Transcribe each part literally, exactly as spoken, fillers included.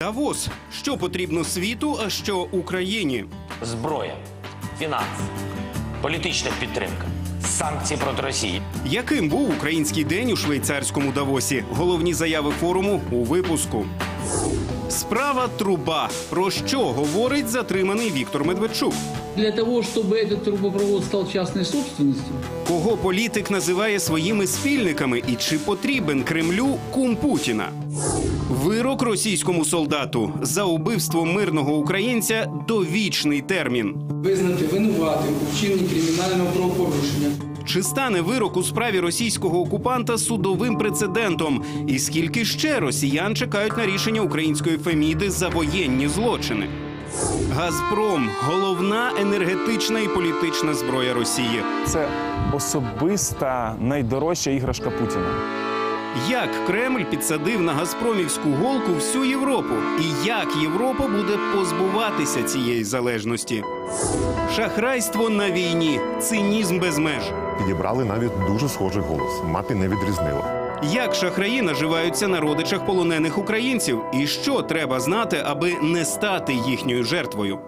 Давос. Що потрібно світу, а що Україні? Зброя, фінанси, політична підтримка, санкції проти Росії. Яким був український день у швейцарському Давосі? Головні заяви форуму у випуску. Справа «Труба». Про що говорить затриманий Віктор Медведчук? Для того, чтобы этот трубопровод стал частной собственностью. Кого політик називає своїми спільниками і чи потрібен Кремлю кум Путіна? Вирок російському солдату. За убивство мирного українця довічний термін. Визнати винуватим у вчиненні кримінального правопорушення. Чи стане вирок у справі російського окупанта судовим прецедентом? І скільки ще росіян чекають на рішення української Феміди за воєнні злочини? «Газпром» – головна енергетична і політична зброя Росії. Це особиста найдорожча іграшка Путіна. Як Кремль підсадив на газпромівську голку всю Європу? І як Європа буде позбуватися цієї залежності? Шахрайство на війні. Цинізм без меж. Підібрали навіть дуже схожий голос. Мати не відрізнила. Як шахраї наживаються на родичах полонених українців? І що треба знати, аби не стати їхньою жертвою?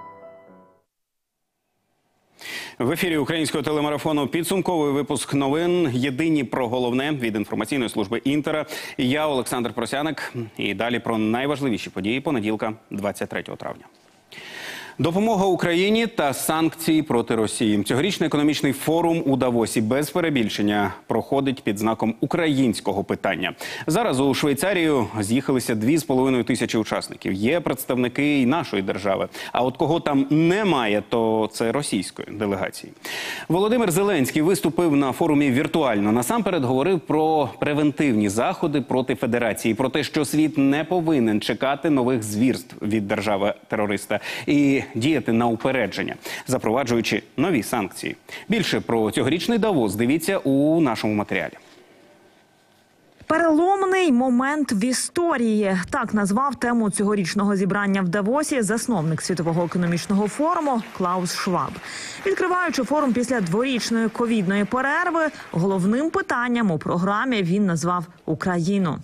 В ефірі українського телемарафону підсумковий випуск новин. Єдині про головне від інформаційної служби «Інтера». Я Олександр Просяник. І далі про найважливіші події понеділка, двадцять третього травня. Допомога Україні та санкції проти Росії. Цьогорічний економічний форум у Давосі без перебільшення проходить під знаком українського питання. Зараз у Швейцарію з'їхалися дві з половиною тисячі учасників. Є представники і нашої держави. А от кого там немає, то це російської делегації. Володимир Зеленський виступив на форумі віртуально. Насамперед говорив про превентивні заходи проти Федерації, про те, що світ не повинен чекати нових звірств від держави-терориста і діяти на упередження, запроваджуючи нові санкції. Більше про цьогорічний Давос дивіться у нашому матеріалі. Переломний момент в історії. Так назвав тему цьогорічного зібрання в Давосі засновник Світового економічного форуму Клаус Шваб. Відкриваючи форум після дворічної ковідної перерви, головним питанням у програмі він назвав Україну.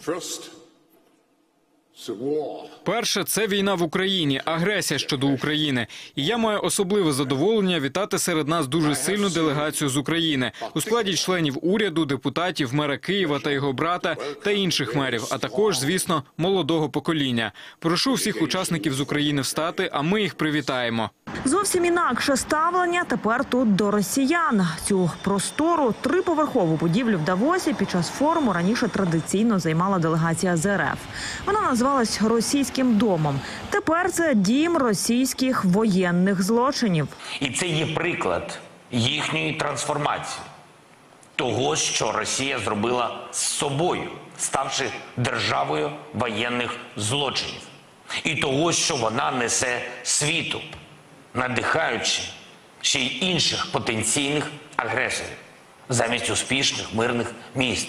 Перше – це війна в Україні, агресія щодо України. І я маю особливе задоволення вітати серед нас дуже сильну делегацію з України у складі членів уряду, депутатів, мера Києва та його брата та інших мерів, а також, звісно, молодого покоління. Прошу всіх учасників з України встати, а ми їх привітаємо. Зовсім інакше ставлення тепер тут до росіян. Цю простору триповерхову будівлю в Давосі під час форуму раніше традиційно займала делегація з РФ. Вона називалась «Російським домом». Тепер це дім російських воєнних злочинів. І це є приклад їхньої трансформації. Того, що Росія зробила з собою, ставши державою воєнних злочинів. І того, що вона несе світу, надихаючи ще й інших потенційних агресорів, замість успішних мирних міст.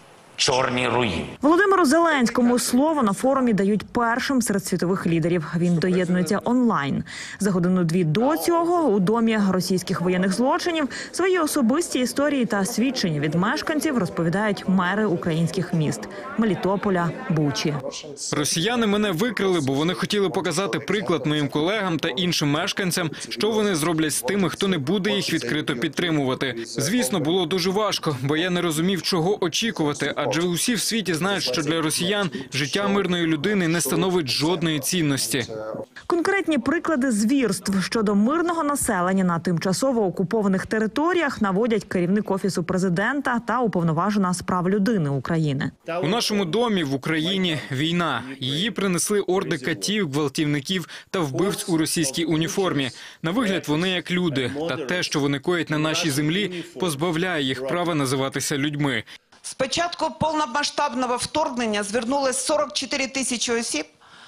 Чорні руїни. Володимиру Зеленському слово на форумі дають першим серед світових лідерів. Він доєднується онлайн. За годину-дві до цього у домі російських воєнних злочинів свої особисті історії та свідчення від мешканців розповідають мери українських міст – Мелітополя, Бучі. Росіяни мене викрили, бо вони хотіли показати приклад моїм колегам та іншим мешканцям, що вони зроблять з тими, хто не буде їх відкрито підтримувати. Звісно, було дуже важко, бо я не розумів, чого очікувати, адже усі в світі знають, що для росіян життя мирної людини не становить жодної цінності. Конкретні приклади звірств щодо мирного населення на тимчасово окупованих територіях наводять керівник Офісу президента та уповноважена з прав людини України. У нашому домі в Україні війна. Її принесли орди катів, гвалтівників та вбивць у російській уніформі. На вигляд вони як люди, та те, що вони коять на нашій землі, позбавляє їх права називатися людьми. З початку повномасштабного вторгнення звернулось сорок чотири тисячі осіб,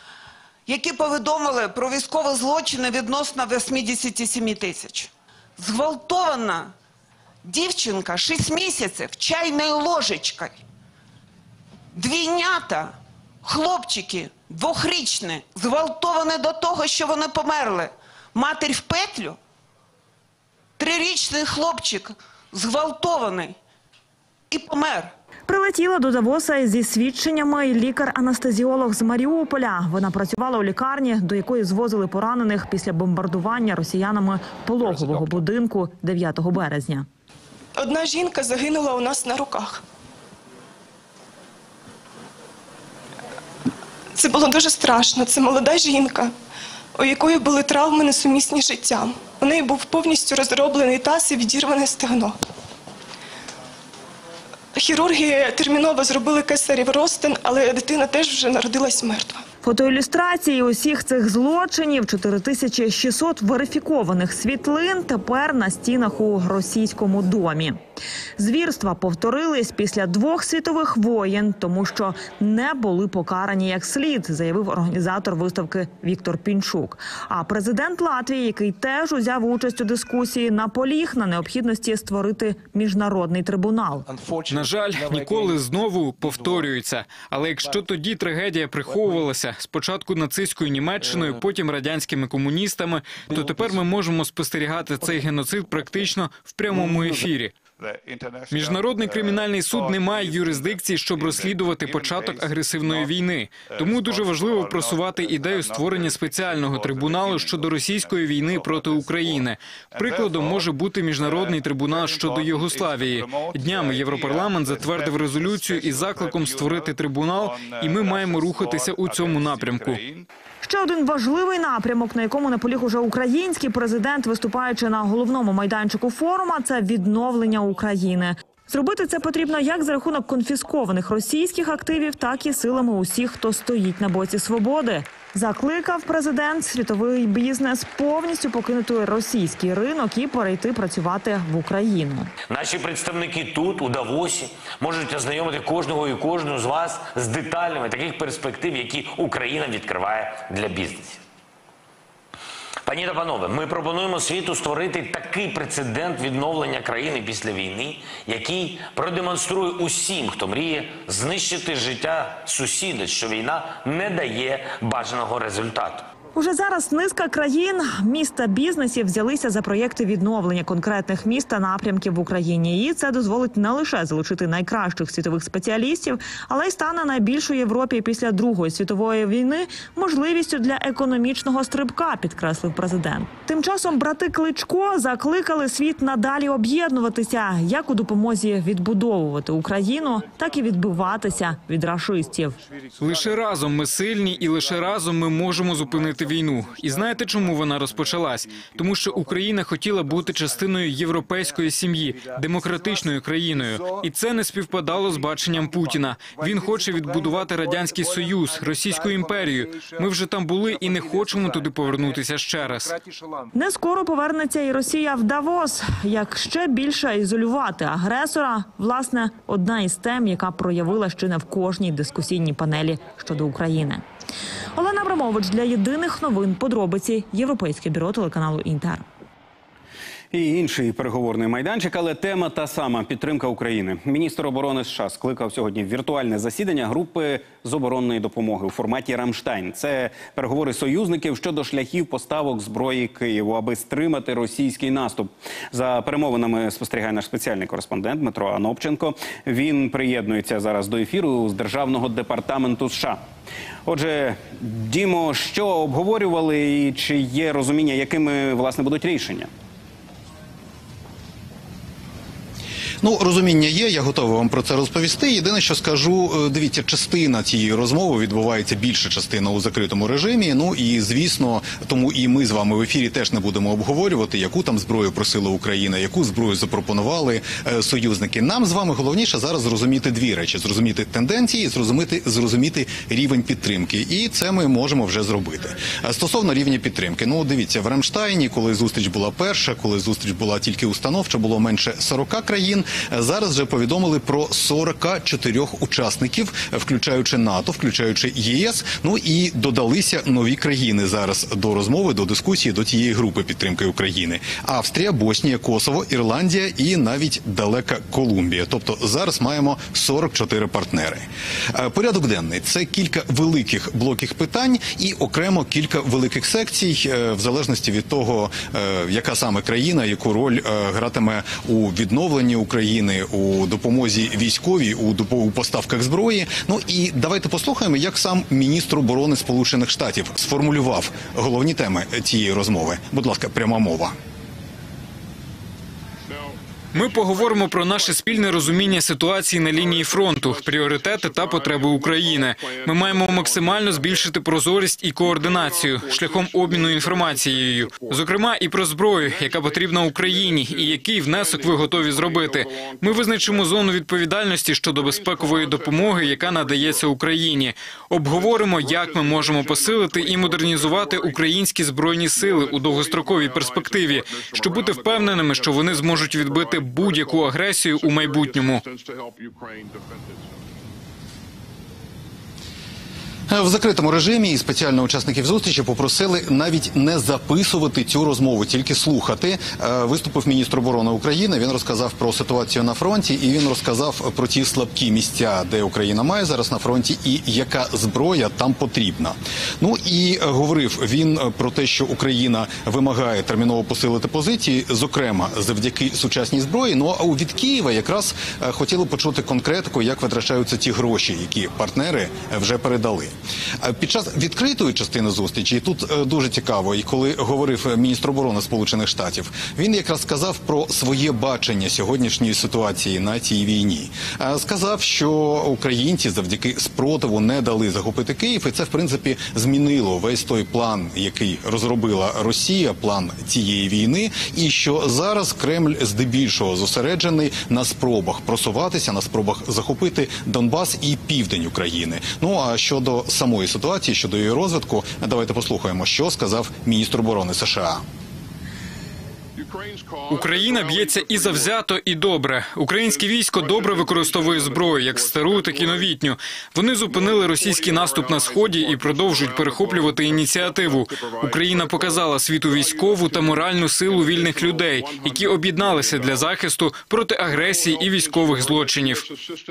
які повідомили про військові злочини відносно вісімдесят сім тисяч. Зґвалтована дівчинка шість місяців чайною ложечкою. Двійнята, хлопчики, двохрічні, зґвалтовані до того, що вони померли. Матір в петлю, трирічний хлопчик зґвалтований і помер. Прилетіла до Давоса зі свідченнями лікар-анестезіолог з Маріуполя. Вона працювала у лікарні, до якої звозили поранених після бомбардування росіянами пологового будинку дев'ятого березня. Одна жінка загинула у нас на руках. Це було дуже страшно. Це молода жінка, у якої були травми несумісні з життям. У неї був повністю роздроблений таз і відірване стегно. Хірурги терміново зробили кесарів розтин, але дитина теж вже народилась мертва. Фотоілюстрації усіх цих злочинів, чотири тисячі шістсот верифікованих світлин тепер на стінах у російському домі. Звірства повторились після двох світових воєн, тому що не були покарані як слід, заявив організатор виставки Віктор Пінчук. А президент Латвії, який теж узяв участь у дискусії, наполіг на необхідності створити міжнародний трибунал. На жаль, ніколи знову повторюється. Але якщо тоді трагедія приховувалася спочатку нацистською Німеччиною, потім радянськими комуністами, то тепер ми можемо спостерігати цей геноцид практично в прямому ефірі. Міжнародний кримінальний суд не має юрисдикції, щоб розслідувати початок агресивної війни. Тому дуже важливо просувати ідею створення спеціального трибуналу щодо російської війни проти України. Прикладом може бути міжнародний трибунал щодо Югославії. Днями Європарламент затвердив резолюцію із закликом створити трибунал, і ми маємо рухатися у цьому напрямку. Ще один важливий напрямок, на якому наполіг уже український президент, виступаючи на головному майданчику форума, це відновлення України. Зробити це потрібно як за рахунок конфіскованих російських активів, так і силами усіх, хто стоїть на боці свободи. Закликав президент світовий бізнес повністю покинути російський ринок і перейти працювати в Україну. Наші представники тут, у Давосі, можуть ознайомити кожного і кожну з вас з деталями таких перспектив, які Україна відкриває для бізнесу. Пані та панове, ми пропонуємо світу створити такий прецедент відновлення країни після війни, який продемонструє усім, хто мріє знищити життя сусіда, що війна не дає бажаного результату. Уже зараз низка країн, міст та бізнесів взялися за проєкти відновлення конкретних міст та напрямків в Україні. І це дозволить не лише залучити найкращих світових спеціалістів, але й стане найбільш у Європі після Другої світової війни можливістю для економічного стрибка, підкреслив президент. Тим часом брати Кличко закликали світ надалі об'єднуватися, як у допомозі відбудовувати Україну, так і відбиватися від рашистів. Лише разом ми сильні і лише разом ми можемо зупинити війну. І знаєте, чому вона розпочалась? Тому що Україна хотіла бути частиною європейської сім'ї, демократичною країною. І це не співпадало з баченням Путіна. Він хоче відбудувати Радянський Союз, Російську імперію. Ми вже там були і не хочемо туди повернутися ще раз. Не скоро повернеться і Росія в Давос. Як ще більше ізолювати агресора, власне, одна із тем, яка проявила ще не в кожній дискусійній панелі щодо України. Олена Абрамович для єдиних новин, подробиці, Європейське бюро телеканалу Інтер. І інший переговорний майданчик, але тема та сама – підтримка України. Міністр оборони США скликав сьогодні віртуальне засідання групи з оборонної допомоги у форматі «Рамштайн». Це переговори союзників щодо шляхів поставок зброї Києву, аби стримати російський наступ. За перемовинами спостерігає наш спеціальний кореспондент Дмитро Анопченко. Він приєднується зараз до ефіру з Державного департаменту США. Отже, Дімо, що обговорювали і чи є розуміння, якими, власне, будуть рішення? Ну, розуміння є, я готовий вам про це розповісти. Єдине, що скажу, дивіться, частина цієї розмови відбувається, більша частина у закритому режимі. Ну і, звісно, тому і ми з вами в ефірі теж не будемо обговорювати, яку там зброю просила Україна, яку зброю запропонували е, союзники. Нам з вами головніше зараз зрозуміти дві речі. Зрозуміти тенденції, зрозуміти, зрозуміти рівень підтримки. І це ми можемо вже зробити. Стосовно рівня підтримки. Ну, дивіться, в Рамштайні, коли зустріч була перша, коли зустріч була тільки установча, було менше сорока країн. Зараз вже повідомили про сорок чотири учасників, включаючи НАТО, включаючи ЄС. Ну і додалися нові країни зараз до розмови, до дискусії, до цієї групи підтримки України. Австрія, Боснія, Косово, Ірландія і навіть далека Колумбія. Тобто зараз маємо сорок чотири партнери. Порядок денний – це кілька великих блоків питань і окремо кілька великих секцій, в залежності від того, яка саме країна, яку роль гратиме у відновленні України. України у допомозі військовій, у, допо- у поставках зброї. Ну і давайте послухаємо, як сам міністр оборони Сполучених Штатів сформулював головні теми цієї розмови. Будь ласка, пряма мова. Ми поговоримо про наше спільне розуміння ситуації на лінії фронту, пріоритети та потреби України. Ми маємо максимально збільшити прозорість і координацію шляхом обміну інформацією, зокрема і про зброю, яка потрібна Україні, і який внесок ви готові зробити. Ми визначимо зону відповідальності щодо безпекової допомоги, яка надається Україні. Обговоримо, як ми можемо посилити і модернізувати українські збройні сили у довгостроковій перспективі, щоб бути впевненими, що вони зможуть відбити будь-яку агресію у майбутньому. В закритому режимі і спеціально учасників зустрічі попросили навіть не записувати цю розмову, тільки слухати. Виступив міністр оборони України, він розказав про ситуацію на фронті і він розказав про ті слабкі місця, де Україна має зараз на фронті і яка зброя там потрібна. Ну і говорив він про те, що Україна вимагає терміново посилити позиції, зокрема завдяки сучасній зброї. Ну а від Києва якраз хотіли почути конкретику, як витрачаються ті гроші, які партнери вже передали. Під час відкритої частини зустрічі, і тут дуже цікаво, і коли говорив міністр оборони Сполучених Штатів, він якраз сказав про своє бачення сьогоднішньої ситуації на цій війні. Сказав, що українці завдяки спротиву не дали захопити Київ, і це, в принципі, змінило весь той план, який розробила Росія, план цієї війни, і що зараз Кремль здебільшого зосереджений на спробах просуватися, на спробах захопити Донбас і південь України. Ну, а щодо самої ситуації, щодо її розвитку, давайте послухаємо, що сказав міністр оборони США. Україна б'ється і завзято, і добре. Українське військо добре використовує зброю, як стару, так і новітню. Вони зупинили російський наступ на Сході і продовжують перехоплювати ініціативу. Україна показала світу військову та моральну силу вільних людей, які об'єдналися для захисту проти агресії і військових злочинів.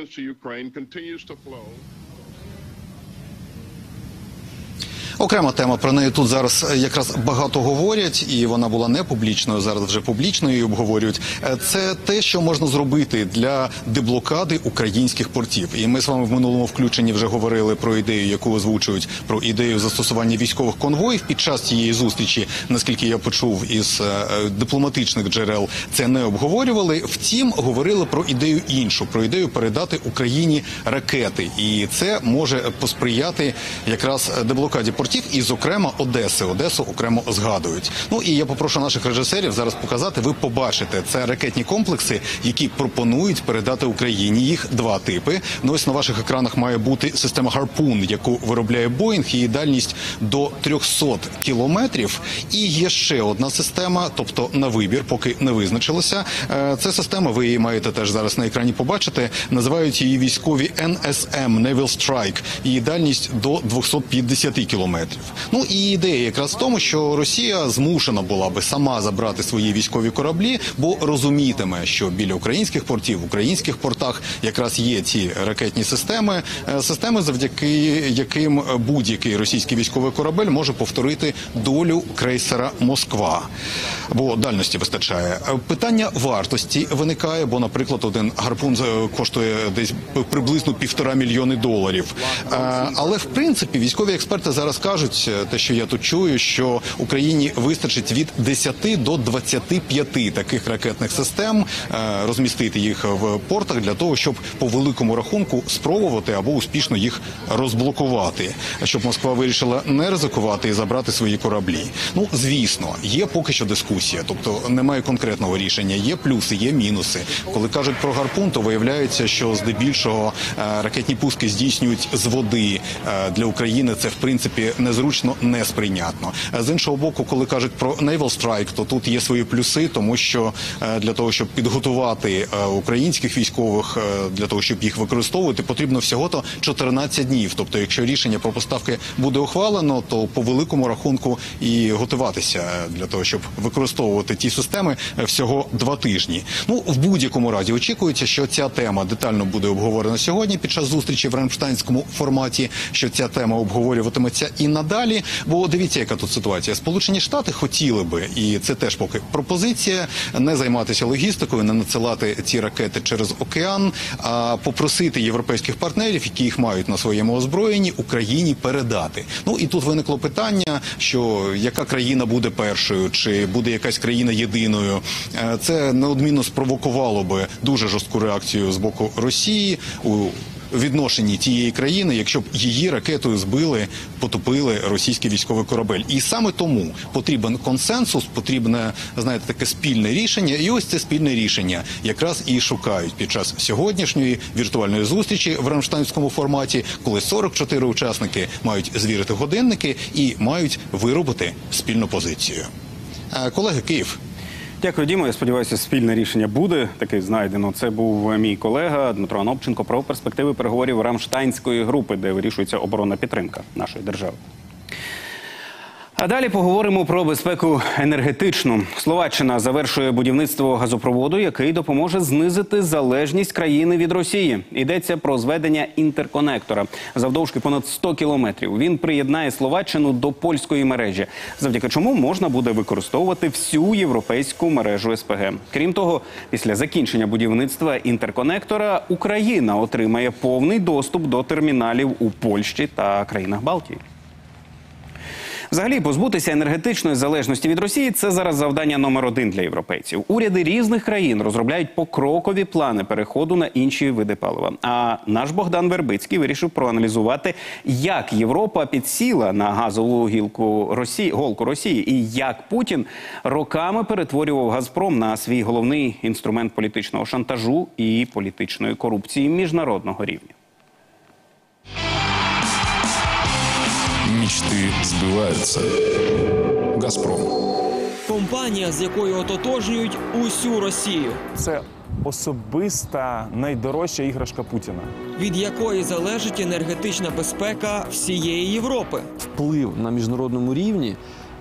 Окрема тема, про неї тут зараз якраз багато говорять, і вона була не публічною, зараз вже публічною її обговорюють. Це те, що можна зробити для деблокади українських портів. І ми з вами в минулому включенні вже говорили про ідею, яку озвучують, про ідею застосування військових конвоїв. Під час цієї зустрічі, наскільки я почув із дипломатичних джерел, це не обговорювали. Втім, говорили про ідею іншу, про ідею передати Україні ракети. І це може посприяти якраз деблокаді портів. І, зокрема, Одеси. Одесу окремо згадують. Ну і я попрошу наших режисерів зараз показати. Ви побачите, це ракетні комплекси, які пропонують передати Україні. Їх два типи. Ну ось на ваших екранах має бути система «Гарпун», яку виробляє Боїнг. Її дальність до трьохсот кілометрів. І є ще одна система, тобто на вибір, поки не визначилося. Це система, ви її маєте теж зараз на екрані побачити. Називають її військові ен ес ем, Naval Strike. Її дальність до двохсот п'ятдесят кілометрів. Ну і ідея якраз в тому, що Росія змушена була би сама забрати свої військові кораблі, бо розумітиме, що біля українських портів, в українських портах якраз є ці ракетні системи, системи, завдяки яким будь-який російський військовий корабель може повторити долю крейсера «Москва», бо дальності вистачає. Питання вартості виникає, бо, наприклад, один гарпун коштує десь приблизно півтора мільйони доларів. Але, в принципі, військові експерти зараз кажуть, те, що я тут чую, що Україні вистачить від десяти до двадцяти п'яти таких ракетних систем, розмістити їх в портах для того, щоб по великому рахунку спробувати або успішно їх розблокувати, щоб Москва вирішила не ризикувати і забрати свої кораблі. Ну, звісно, є поки що дискусія, тобто немає конкретного рішення, є плюси, є мінуси. Коли кажуть про гарпун, то виявляється, що здебільшого ракетні пуски здійснюють з води. Для України це, в принципі, незручно, несприйнятно. З іншого боку, коли кажуть про Naval Strike, то тут є свої плюси, тому що для того, щоб підготувати українських військових, для того, щоб їх використовувати, потрібно всього-то чотирнадцять днів. Тобто, якщо рішення про поставки буде ухвалено, то по великому рахунку і готуватися для того, щоб використовувати ті системи, всього два тижні. Ну, в будь-якому разі очікується, що ця тема детально буде обговорена сьогодні під час зустрічі в рамштайнському форматі, що ця тема обговорюватиметься і і надалі. Бо дивіться, яка тут ситуація. Сполучені Штати хотіли би, і це теж поки пропозиція, не займатися логістикою, не надсилати ці ракети через океан, а попросити європейських партнерів, які їх мають на своєму озброєнні, Україні передати. Ну і тут виникло питання, що яка країна буде першою, чи буде якась країна єдиною. Це неодмінно спровокувало би дуже жорстку реакцію з боку Росії у відношенні тієї країни, якщо б її ракетою збили, потопили російський військовий корабель. І саме тому потрібен консенсус, потрібне, знаєте, таке спільне рішення. І ось це спільне рішення якраз і шукають під час сьогоднішньої віртуальної зустрічі в рамштайнському форматі, коли сорок чотири учасники мають звірити годинники і мають виробити спільну позицію. Колеги, Київ. Дякую, Дімо. Я сподіваюся, спільне рішення буде таки знайдено. Це був мій колега Дмитро Анопченко про перспективи переговорів Рамштайнської групи, де вирішується оборонна підтримка нашої держави. А далі поговоримо про безпеку енергетичну. Словаччина завершує будівництво газопроводу, який допоможе знизити залежність країни від Росії. Йдеться про зведення інтерконектора завдовжки понад сто кілометрів. Він приєднає Словаччину до польської мережі, завдяки чому можна буде використовувати всю європейську мережу ес пе ге. Крім того, після закінчення будівництва інтерконектора Україна отримає повний доступ до терміналів у Польщі та країнах Балтії. Взагалі, позбутися енергетичної залежності від Росії – це зараз завдання номер один для європейців. Уряди різних країн розробляють покрокові плани переходу на інші види палива. А наш Богдан Вербицький вирішив проаналізувати, як Європа підсіла на газову гілку Росії, голку Росії і як Путін роками перетворював «Газпром» на свій головний інструмент політичного шантажу і політичної корупції міжнародного рівня. Мечты сбываются. «Газпром». Компанія, з якою ототожнюють усю Росію. Це особиста найдорожча іграшка Путіна. Від якої залежить енергетична безпека всієї Європи. Вплив на міжнародному рівні,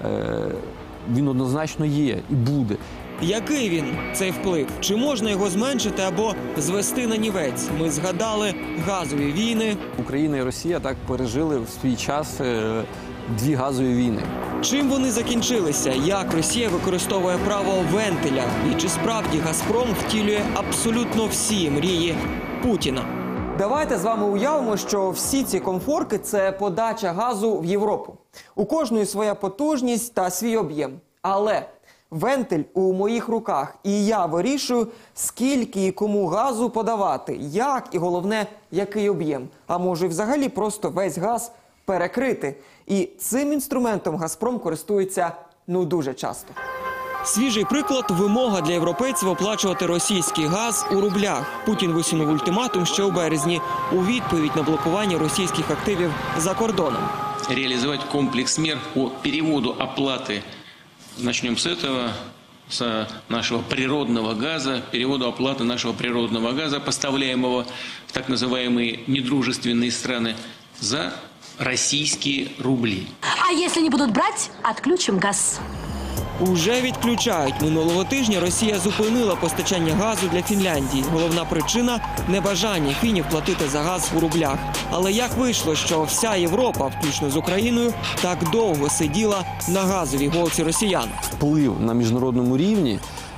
він однозначно є і буде. Який він, цей вплив? Чи можна його зменшити або звести на нівець? Ми згадали газові війни. Україна і Росія так пережили в свій час дві газові війни. Чим вони закінчилися? Як Росія використовує право вентиля? І чи справді «Газпром» втілює абсолютно всі мрії Путіна? Давайте з вами уявимо, що всі ці комфорки – це подача газу в Європу. У кожної своя потужність та свій об'єм. Але вентиль у моїх руках, і я вирішую, скільки і кому газу подавати, як і, головне, який об'єм. А може, взагалі просто весь газ перекрити. І цим інструментом «Газпром» користується, ну, дуже часто. Свіжий приклад – вимога для європейців оплачувати російський газ у рублях. Путін висунув ультиматум ще у березні у відповідь на блокування російських активів за кордоном. Реализовать комплекс мер по переводу оплаты. Начнем с этого, с нашего природного газа, переводу оплаты нашего природного газа, поставляемого в так называемые недружественные страны, за российские рубли. А если не будут брать, отключим газ. Уже відключають. Минулого тижня Росія зупинила постачання газу для Фінляндії. Головна причина – небажання фінів платити за газ у рублях. Але як вийшло, що вся Європа, включно з Україною, так довго сиділа на газовій голці росіян? Вплив на міжнародному рівні,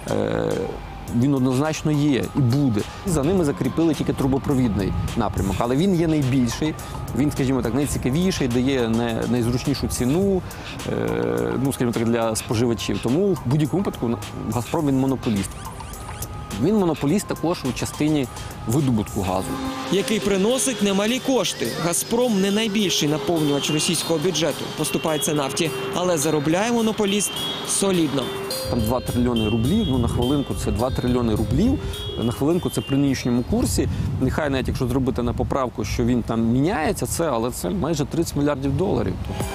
він однозначно є і буде. За ними закріпили тільки трубопровідний напрямок, але він є найбільший, він, скажімо так, найцікавіший, дає найзручнішу ціну, ну, скажімо так, для споживачів. Тому в будь-якому випадку «Газпром» він монополіст. Він монополіст також у частині видобутку газу. Який приносить немалі кошти. «Газпром» не найбільший наповнювач російського бюджету, поступається нафті, але заробляє монополіст солідно. Там два трильйони рублів, ну на хвилинку це два трильйони рублів, на хвилинку це при нинішньому курсі. Нехай навіть якщо зробити на поправку, що він там міняється, це, але це майже тридцять мільярдів доларів.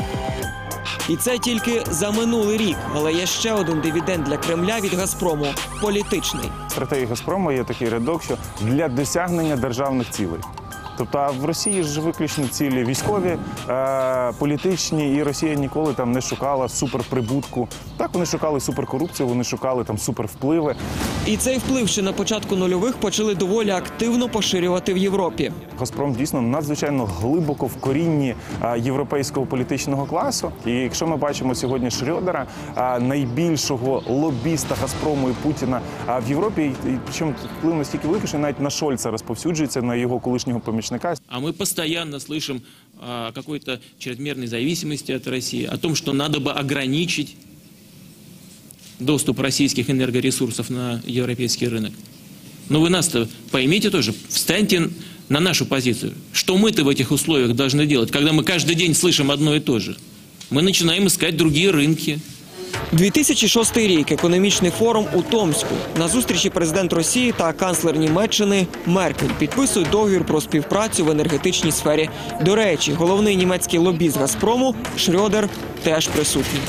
І це тільки за минулий рік. Але є ще один дивіденд для Кремля від «Газпрому» – політичний. В стратегії «Газпрому» є такий рядок, що для досягнення державних цілей. Тобто а в Росії ж виключно цілі військові, е, політичні, і Росія ніколи там не шукала суперприбутку. Так, вони шукали суперкорупцію, вони шукали там супервпливи. І цей вплив ще на початку нульових почали доволі активно поширювати в Європі. «Газпром» дійсно надзвичайно глибоко в корінні е, європейського політичного класу. І якщо ми бачимо сьогодні Шрёдера, е, найбільшого лобіста «Газпрому» і Путіна е, в Європі, і, і причому вплив настільки великий, що навіть на Шольца розповсюджується, на його колишнього помічника. А мы постоянно слышим о какой-то чрезмерной зависимости от России, о том, что надо бы ограничить доступ российских энергоресурсов на европейский рынок. Но вы нас-то поймите тоже, встаньте на нашу позицию. Что мы-то в этих условиях должны делать, когда мы каждый день слышим одно и то же? Мы начинаем искать другие рынки. дві тисячі шостий рік. Економічний форум у Томську. На зустрічі президент Росії та канцлер Німеччини Меркель підписують договір про співпрацю в енергетичній сфері. До речі, головний німецький лобіст «Газпрому» Шрёдер теж присутній.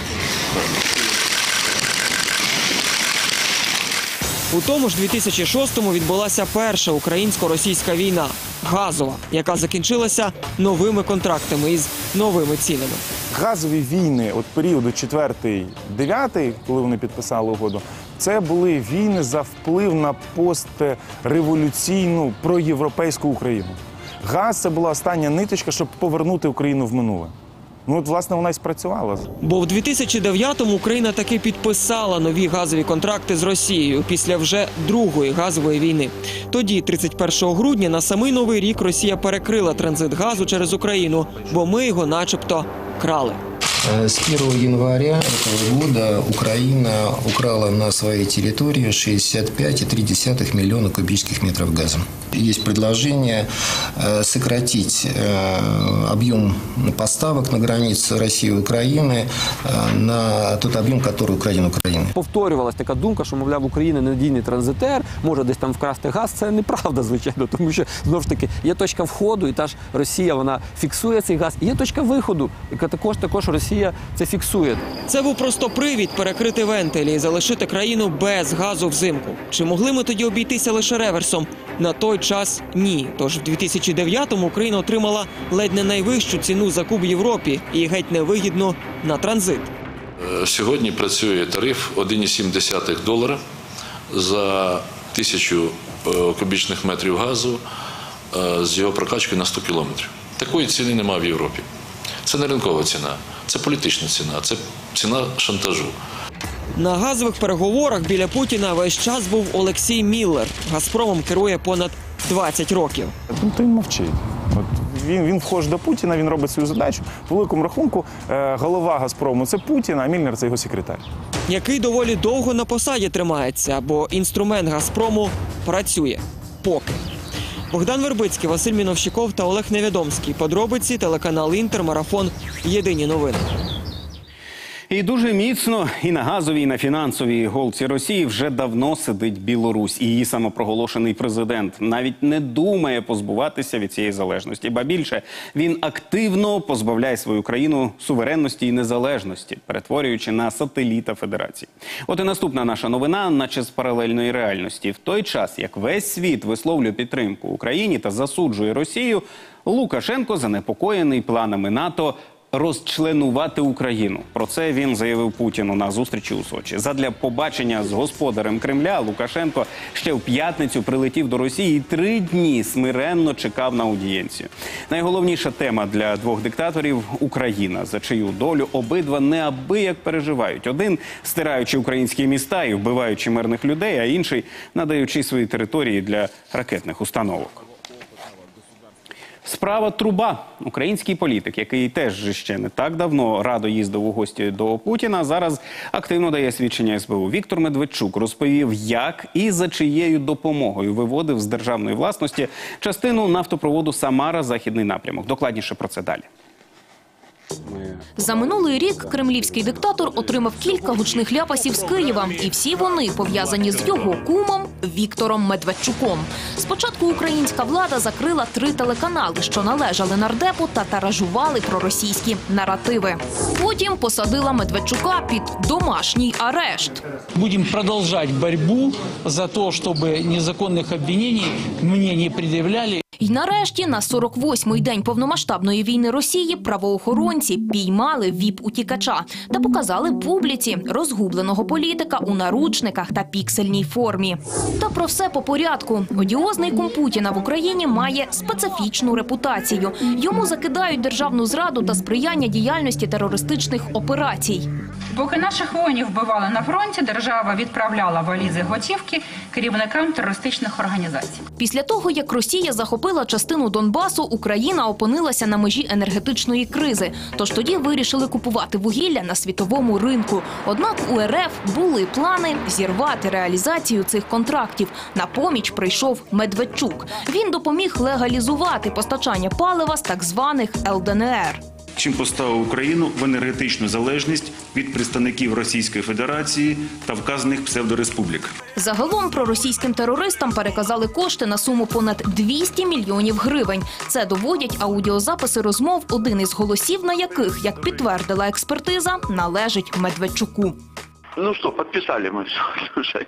У тому ж дві тисячі шостому відбулася перша українсько-російська війна – газова, яка закінчилася новими контрактами із новими цінами. Газові війни от періоду четвертий-дев'ятий, коли вони підписали угоду, це були війни за вплив на постреволюційну проєвропейську Україну. Газ – це була остання ниточка, щоб повернути Україну в минуле. Ну, от, власне, вона й спрацювала. Бо в дві тисячі дев'ятому Україна таки підписала нові газові контракти з Росією після вже другої газової війни. Тоді, тридцять першого грудня, на самий Новий рік Росія перекрила транзит газу через Україну, бо ми його начебто крали. С первого января этого года Украина украла на своей территории шестьдесят пять целых три десятых миллиона кубических метров газа. Есть предложение сократить объем поставок на границе России и Украины на тот объем, который Украина Украина. Повторювалась така думка, що, мовляв, Україна недійний транзитер, може десь там вкрасти газ. Це неправда, звичайно, тому що, знову ж таки, є точка входу, і та ж Росія, вона фіксує цей газ, і є точка виходу, яка також, також Росія це фіксує. Це був просто привід перекрити вентилі і залишити країну без газу взимку. Чи могли ми тоді обійтися лише реверсом? На той час – ні. Тож в дві тисячі дев'ятому Україна отримала ледь не найвищу ціну за куб в Європі і геть невигідно на транзит. Сьогодні працює тариф один цілих сім десятих долара за тисячу кубічних метрів газу з його прокачкою на сто кілометрів. Такої ціни немає в Європі. Це не ринкова ціна, це політична ціна, це ціна шантажу. На газових переговорах біля Путіна весь час був Олексій Міллер. «Газпромом» керує понад двадцять років. Ну, то й мовчить. От він, він вхож до Путіна, він робить свою задачу. В великому рахунку е, голова «Газпрому» – це Путін, а Мільнер – це його секретар. Який доволі довго на посаді тримається, бо інструмент «Газпрому» працює. Поки. Богдан Вербицький, Василь Міновщиков та Олег Невідомський. Подробиці, телеканал «Інтер», Марафон, Єдині новини. І дуже міцно і на газовій, і на фінансовій голці Росії вже давно сидить Білорусь. І її самопроголошений президент навіть не думає позбуватися від цієї залежності. Ба більше, він активно позбавляє свою країну суверенності і незалежності, перетворюючи на сателіта Федерації. От і наступна наша новина, наче з паралельної реальності. В той час, як весь світ висловлює підтримку Україні та засуджує Росію, Лукашенко занепокоєний планами НАТО розчленувати Україну. Про це він заявив Путіну на зустрічі у Сочі. Задля побачення з господарем Кремля Лукашенко ще в п'ятницю прилетів до Росії і три дні смиренно чекав на аудієнцію. Найголовніша тема для двох диктаторів – Україна, за чию долю обидва неабияк переживають. Один – стираючи українські міста і вбиваючи мирних людей, а інший – надаючи свої території для ракетних установок. Справа Труба. Український політик, який теж ще не так давно радо їздив у гості до Путіна, зараз активно дає свідчення ес бе у. Віктор Медведчук розповів, як і за чиєю допомогою виводив з державної власності частину нафтопроводу «Самара-Західний напрямок». Докладніше про це далі. За минулий рік кремлівський диктатор отримав кілька гучних ляпасів з Києва. І всі вони пов'язані з його кумом Віктором Медведчуком. Спочатку українська влада закрила три телеканали, що належали нардепу та тиражували проросійські наративи. Потім посадила Медведчука під домашній арешт. Будемо продовжувати боротьбу за те, щоб незаконних обвинень мені не пред'являли. І нарешті на сорок восьмий день повномасштабної війни Росії правоохоронці піймали віп-утікача та показали публіці розгубленого політика у наручниках та піксельній формі. Та про все по порядку. Одіозний кум Путіна в Україні має специфічну репутацію. Йому закидають державну зраду та сприяння діяльності терористичних операцій. Поки наших воїнів вбивали на фронті, держава відправляла валізи готівки керівникам терористичних організацій. Після того, як Росія захопила частину Донбасу, Україна опинилася на межі енергетичної кризи. Тож тоді вирішили купувати вугілля на світовому ринку. Однак у ер еф були плани зірвати реалізацію цих контрактів. На поміч прийшов Медведчук. Він допоміг легалізувати постачання палива з так званих ел де ен ер. Чим поставив Україну в енергетичну залежність від представників Російської Федерації та вказаних псевдореспублік. Загалом проросійським терористам переказали кошти на суму понад двісті мільйонів гривень. Це доводять аудіозаписи розмов, один із голосів на яких, як підтвердила експертиза, належить Медведчуку. Ну что, подписали мы все, слушай.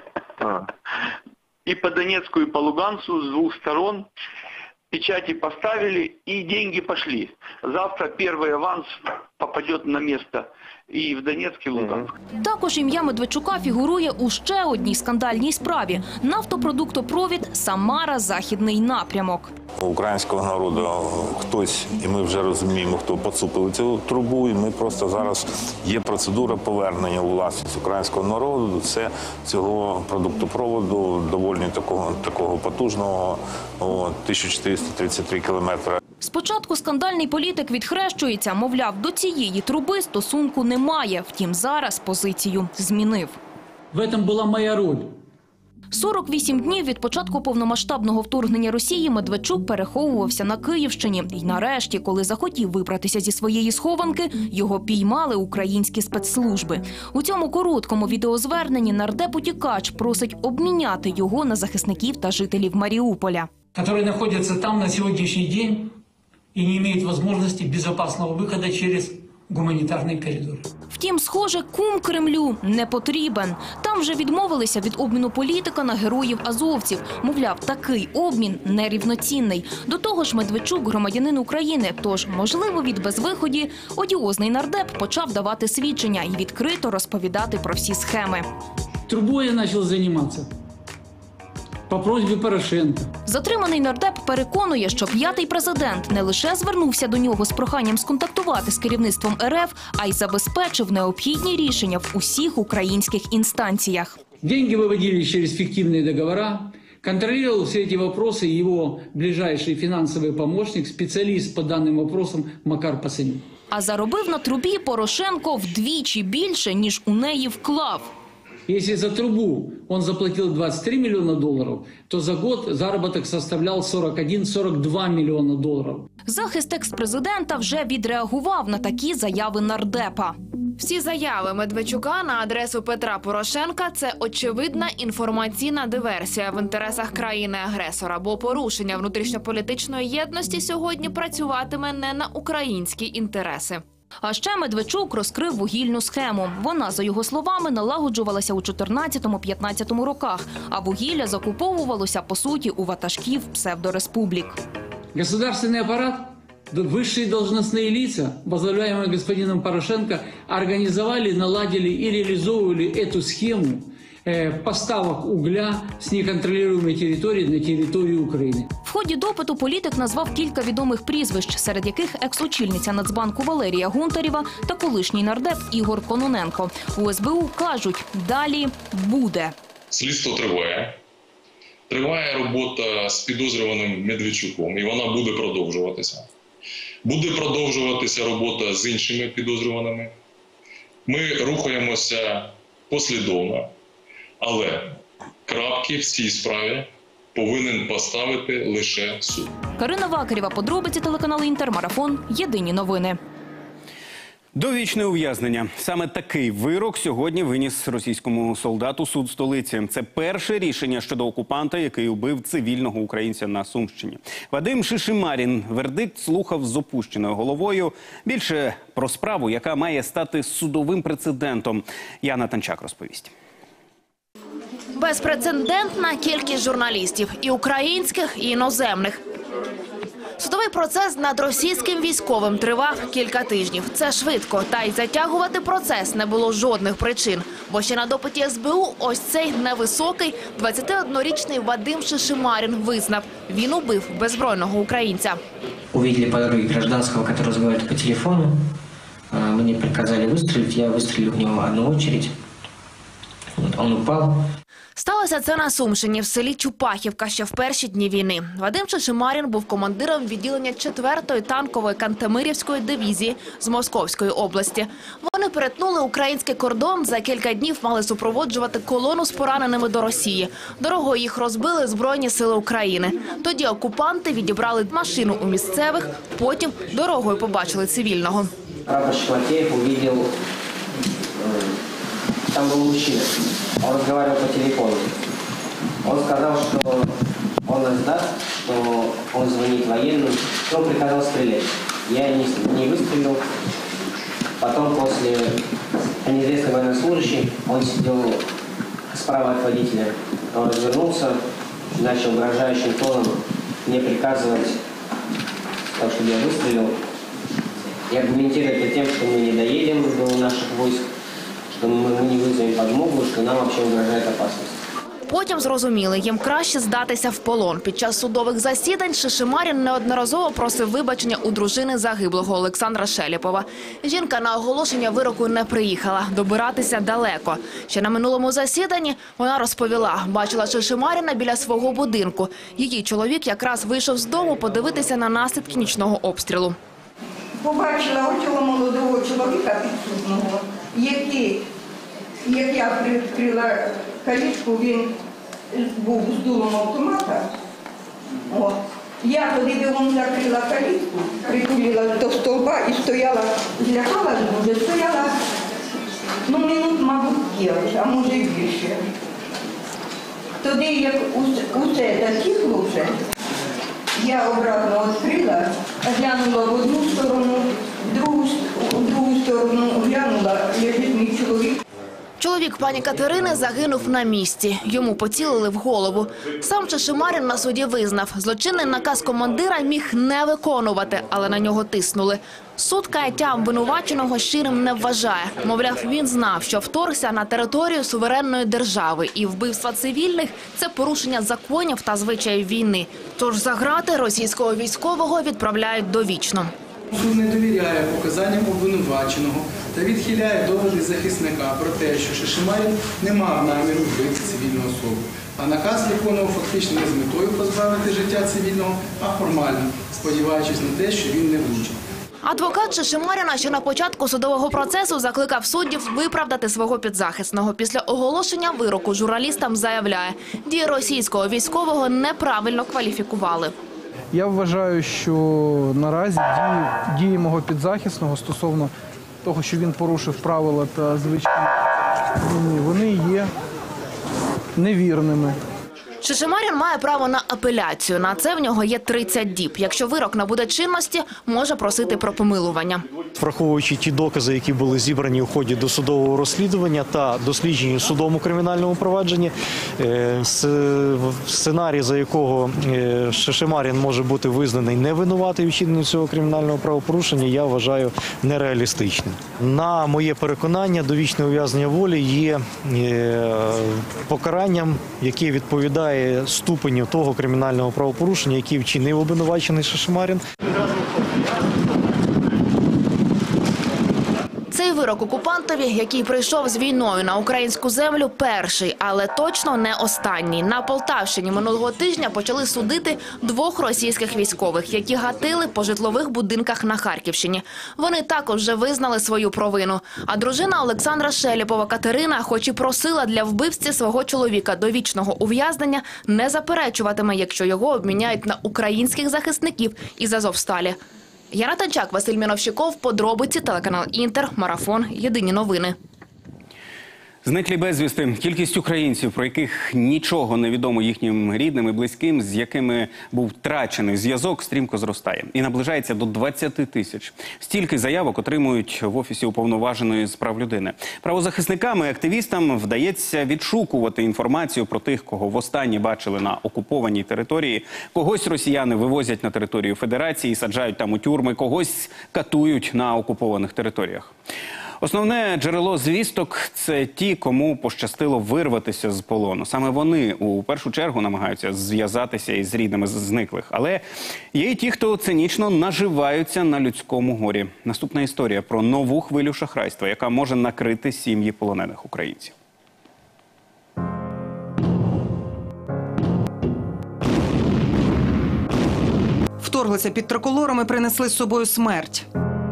И по Донецку, и по Луганску с двух сторон. Печати поставили, и деньги пошли. Завтра первый аванс попадет на место і в Донецьк, і Луганськ. Також ім'я Медведчука фігурує у ще одній скандальній справі – нафтопродуктопровід «Самара-Західний напрямок». У українського народу хтось, і ми вже розуміємо, хто поцупив цю трубу, і ми просто зараз є процедура повернення у власність українського народу. Це цього продуктопроводу доволі такого, такого потужного, тисяча чотириста тридцять три кілометри. Спочатку скандальний політик відхрещується, мовляв, до цієї труби стосунку немає. Втім, зараз позицію змінив. В цьому була моя роль. сорок вісім днів від початку повномасштабного вторгнення Росії Медведчук переховувався на Київщині. І нарешті, коли захотів вибратися зі своєї схованки, його піймали українські спецслужби. У цьому короткому відеозверненні нардеп-утікач просить обміняти його на захисників та жителів Маріуполя. Які знаходяться там на сьогоднішній день і не мають можливості безпечного виходу через гуманітарний коридор. Втім, схоже, кум Кремлю не потрібен. Там вже відмовилися від обміну політика на героїв-азовців. Мовляв, такий обмін нерівноцінний. До того ж, Медведчук – громадянин України. Тож, можливо, від безвиході одіозний нардеп почав давати свідчення і відкрито розповідати про всі схеми. Трубою я почав займатися. По просьбі Порошенка. Затриманий нардеп переконує, що п'ятий президент не лише звернувся до нього з проханням сконтактувати з керівництвом ер еф, а й забезпечив необхідні рішення в усіх українських інстанціях. Деньги виводили через фіктивні договори. Контролював всі ці питання його ближайший фінансовий помощник, спеціаліст по даним питанням Макар Пасенюк. А заробив на трубі Порошенко вдвічі більше, ніж у неї вклав. Если за трубу он заплатил двадцать три миллиона долларов, то за год заработок составлял сорок один — сорок два миллиона долларов. Захист екс-президента вже відреагував на такі заяви нардепа. Всі заяви Медведчука на адресу Петра Порошенка – це очевидна інформаційна диверсія в інтересах країни-агресора, бо порушення внутрішньополітичної єдності сьогодні працюватиме не на українські інтереси. А ще Медведчук розкрив вугільну схему. Вона, за його словами, налагоджувалася у чотирнадцятому-п'ятнадцятому роках, а вугілля закуповувалося, по суті, у ватажків псевдореспублік. Государственный аппарат, высшие должностные лица, возглавляемые господином Порошенко, организовали, наладили и реализовывали эту схему поставок угля з неконтролюємої території на територію України. В ході допиту політик назвав кілька відомих прізвищ, серед яких екс-очільниця Нацбанку Валерія Гонтарєва та колишній нардеп Ігор Кононенко. У ес бе у кажуть, далі буде. Слідство триває. Триває робота з підозрюваним Медведчуком, і вона буде продовжуватися. Буде продовжуватися робота з іншими підозрюваними. Ми рухаємося послідовно. Але крапки в цій справі повинен поставити лише суд. Карина Вакарєва, подробиці, телеканал Інтер, Марафон, Єдині новини. Довічне ув'язнення. Саме такий вирок сьогодні виніс російському солдату суд столиці. Це перше рішення щодо окупанта, який убив цивільного українця на Сумщині. Вадим Шишимарін вердикт слухав з опущеною головою. Більше про справу, яка має стати судовим прецедентом. Яна Танчак розповість. Безпрецедентна кількість журналістів – і українських, і іноземних. Судовий процес над російським військовим тривав кілька тижнів. Це швидко, та й затягувати процес не було жодних причин. Бо ще на допиті ес бе у ось цей невисокий двадцятиоднорічний Вадим Шишимарін визнав – він убив беззбройного українця. Увидели по дороге гражданского, который разговаривает по телефону. Мне приказали выстрелить, я выстрелил в него одну очередь. Вот, он упал. Сталося це на Сумщині, в селі Чупахівка, ще в перші дні війни. Вадим Шишимарін був командиром відділення четвертої танкової Кантемирівської дивізії з Московської області. Вони перетнули український кордон, за кілька днів мали супроводжувати колону з пораненими до Росії. Дорогою їх розбили Збройні сили України. Тоді окупанти відібрали машину у місцевих, потім дорогою побачили цивільного. Прапорщик Макеев увидел, там был мужчина, он разговаривал по телефону. Он сказал, что он нас даст, что он звонит военным, он приказал стрелять. Я не, не выстрелил. Потом после неизвестный военнослужащий, он сидел справа от водителя. Он развернулся, начал угрожающим тоном мне приказывать, чтобы я выстрелил. И аргументирует тем, что мы не доедем до наших войск, что мы не вызовем подмогу, что нам вообще угрожает опасность. Потім зрозуміли, їм краще здатися в полон. Під час судових засідань Шишимарін неодноразово просив вибачення у дружини загиблого Олександра Шелєпова. Жінка на оголошення вироку не приїхала. Добиратися далеко. Ще на минулому засіданні вона розповіла, бачила Шишимаріна біля свого будинку. Її чоловік якраз вийшов з дому подивитися на наслідки нічного обстрілу. Побачила оцього молодого чоловіка підсудного, який, як я відкрила калітку, він був з дулом автомата. От. Я тоді бігом закрила калітку, притулила до стовба і стояла, злякалась дуже, стояла, ну, минут, мабуть, п'ять, а може і більше. Тоді, як усе затихло вже, я обратно відкрила, глянула в одну сторону, в другу, в другу сторону глянула, лежить мій чоловік. Чоловік пані Катерини загинув на місці. Йому поцілили в голову. Сам Шишимарін на суді визнав, злочинний наказ командира міг не виконувати, але на нього тиснули. Суд каяття обвинуваченого щирим не вважає. Мовляв, він знав, що вторгся на територію суверенної держави, і вбивства цивільних – це порушення законів та звичаїв війни. Тож за грати російського військового відправляють довічно. Суд не довіряє показанням обвинуваченого та відхиляє доводи захисника про те, що Шишимарін не мав наміру вбити цивільну особу, а наказ виконував фактично не з метою позбавити життя цивільного, а формально, сподіваючись на те, що він не влучив. Адвокат Шишимаріна ще на початку судового процесу закликав суддів виправдати свого підзахисного. Після оголошення вироку журналістам заявляє, дії російського військового неправильно кваліфікували. Я вважаю, що наразі дії, дії мого підзахисного стосовно того, що він порушив правила та звички війни, вони є невірними. Шишимарін має право на апеляцію. На це в нього є тридцять діб. Якщо вирок набуде чинності, може просити про помилування. Враховуючи ті докази, які були зібрані у ході досудового розслідування та досліджені судом у кримінальному провадженні, сценарій, за якого Шишимарін може бути визнаний невинуватий у вчиненні цього кримінального правопорушення, я вважаю нереалістичним. На моє переконання, довічне ув'язнення волі є покаранням, яке відповідає ступеню того кримінального правопорушення, який вчинив обвинувачений Шишимарін. Цей вирок окупантові, який прийшов з війною на українську землю, перший, але точно не останній. На Полтавщині минулого тижня почали судити двох російських військових, які гатили по житлових будинках на Харківщині. Вони також вже визнали свою провину. А дружина Олександра Шелєпова Катерина, хоч і просила для вбивці свого чоловіка довічного ув'язнення, не заперечуватиме, якщо його обміняють на українських захисників із Азовсталі. Яна Танчак, Василь Міновщиков, подробиці, телеканал Інтер, Марафон, Єдині новини. Зниклі безвісти. Кількість українців, про яких нічого не відомо їхнім рідним і близьким, з якими був втрачений зв'язок, стрімко зростає. І наближається до двадцяти тисяч. Стільки заявок отримують в Офісі Уповноваженої з прав людини. Правозахисникам і активістам вдається відшукувати інформацію про тих, кого востаннє бачили на окупованій території. Когось росіяни вивозять на територію Федерації, саджають там у тюрми, когось катують на окупованих територіях. Основне джерело звісток – це ті, кому пощастило вирватися з полону. Саме вони у першу чергу намагаються зв'язатися із рідними зниклих. Але є й ті, хто цинічно наживаються на людському горі. Наступна історія про нову хвилю шахрайства, яка може накрити сім'ї полонених українців. Вторглися під триколором і принесли з собою смерть.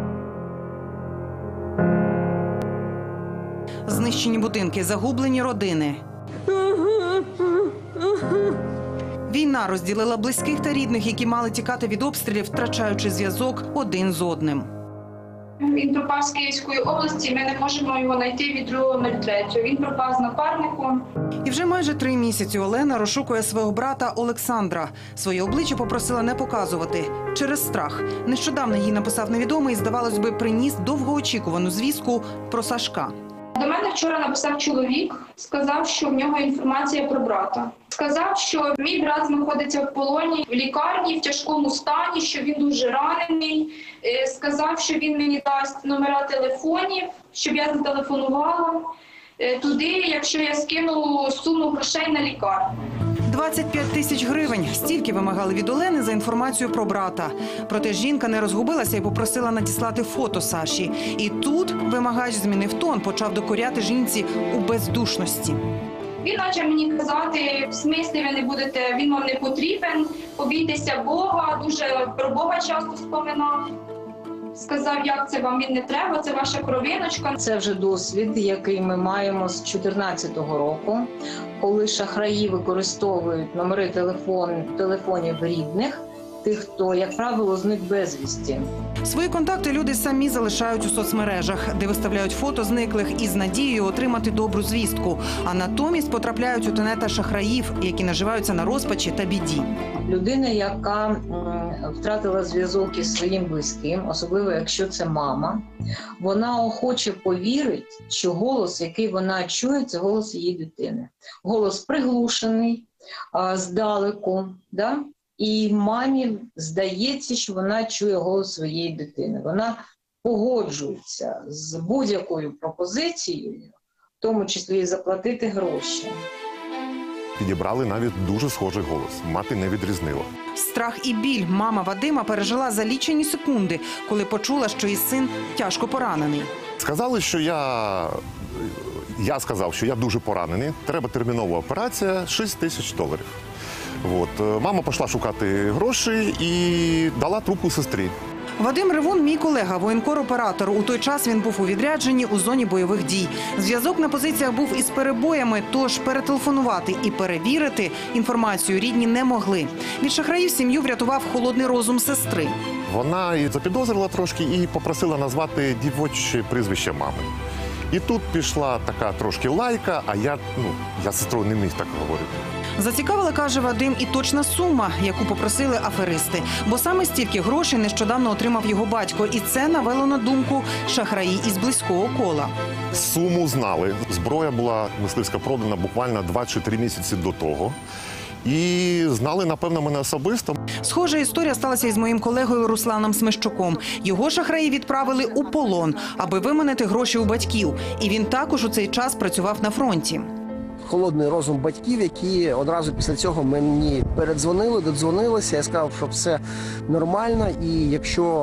Знищені будинки, загублені родини. Війна розділила близьких та рідних, які мали тікати від обстрілів, втрачаючи зв'язок один з одним. Він пропав з Київської області, ми не можемо його знайти від другого нуль третього. Він пропав з напарником. І вже майже три місяці Олена розшукує свого брата Олександра. Своє обличчя попросила не показувати через страх. Нещодавно їй написав невідомий і, здавалось би, приніс довгоочікувану звістку про Сашка. До мене вчора написав чоловік, сказав, що в нього інформація про брата. Сказав, що мій брат знаходиться в полоні, в лікарні, в тяжкому стані, що він дуже ранений. Сказав, що він мені дасть номера телефонів, щоб я зателефонувала туди, якщо я скину суму грошей на лікарню. двадцять п'ять тисяч гривень. Стільки вимагали від Олени за інформацію про брата. Проте жінка не розгубилася і попросила надіслати фото Саші. І тут вимагач змінив тон, почав докоряти жінці у бездушності. Він почав мені казати, в смислі ви не будете, він вам не потрібен, побійтеся Бога, дуже про Бога часто споминав. Сказав, як це вам він не треба, це ваша кровиночка. Це вже досвід, який ми маємо з дві тисячі чотирнадцятого року, коли шахраї використовують номери телефон, телефонів рідних, тих, хто, як правило, зник безвісті. Свої контакти люди самі залишають у соцмережах, де виставляють фото зниклих із надією отримати добру звістку. А натомість потрапляють у тенета шахраїв, які наживаються на розпачі та біді. Людина, яка втратила зв'язок із своїм близьким, особливо якщо це мама, вона охоче повірить, що голос, який вона чує, це голос її дитини. Голос приглушений, здалеку, да? І мамі здається, що вона чує голос своєї дитини. Вона погоджується з будь-якою пропозицією, в тому числі і заплатити гроші. Підібрали навіть дуже схожий голос. Мати не відрізнила. Страх і біль мама Вадима пережила за лічені секунди, коли почула, що її син тяжко поранений. Сказали, що я... Я сказав, що я дуже поранений. Треба термінова операція, шість тисяч доларів. От. Мама пішла шукати гроші і дала трубку сестрі. Вадим Ревун – мій колега, воєнкор-оператор. У той час він був у відрядженні у зоні бойових дій. Зв'язок на позиціях був із перебоями, тож перетелефонувати і перевірити інформацію рідні не могли. Від шахраїв сім'ю врятував холодний розум сестри. Вона і запідозрила трошки і попросила назвати дівоче прізвище мами. І тут пішла така трошки лайка, а я, ну, я з сестрою не міг так говорити. Зацікавила, каже Вадим, і точна сума, яку попросили аферисти. Бо саме стільки грошей нещодавно отримав його батько. І це навело на думку шахраї із близького кола. Суму знали. Зброя була мисливська продана буквально два чи три місяці до того. І знали, напевно, мене особисто. Схожа історія сталася із моїм колегою Русланом Смещуком. Його шахраї відправили у полон, аби виманити гроші у батьків. І він також у цей час працював на фронті. Холодний розум батьків, які одразу після цього мені передзвонили, додзвонилися. Я сказав, що все нормально, і якщо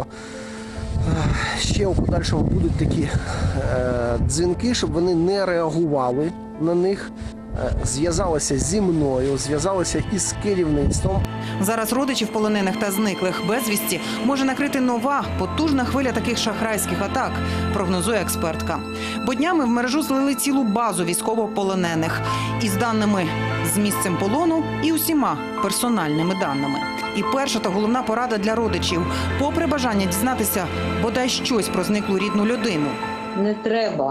ще у подальшому будуть такі е, дзвінки, щоб вони не реагували на них, е, зв'язалися зі мною, зв'язалися із керівництвом. Зараз родичів полонених та зниклих безвісті може накрити нова, потужна хвиля таких шахрайських атак, прогнозує експертка. Бо днями в мережу злили цілу базу військовополонених із даними з місцем полону і усіма персональними даними. І перша та головна порада для родичів – попри бажання дізнатися бодай щось про зниклу рідну людину. Не треба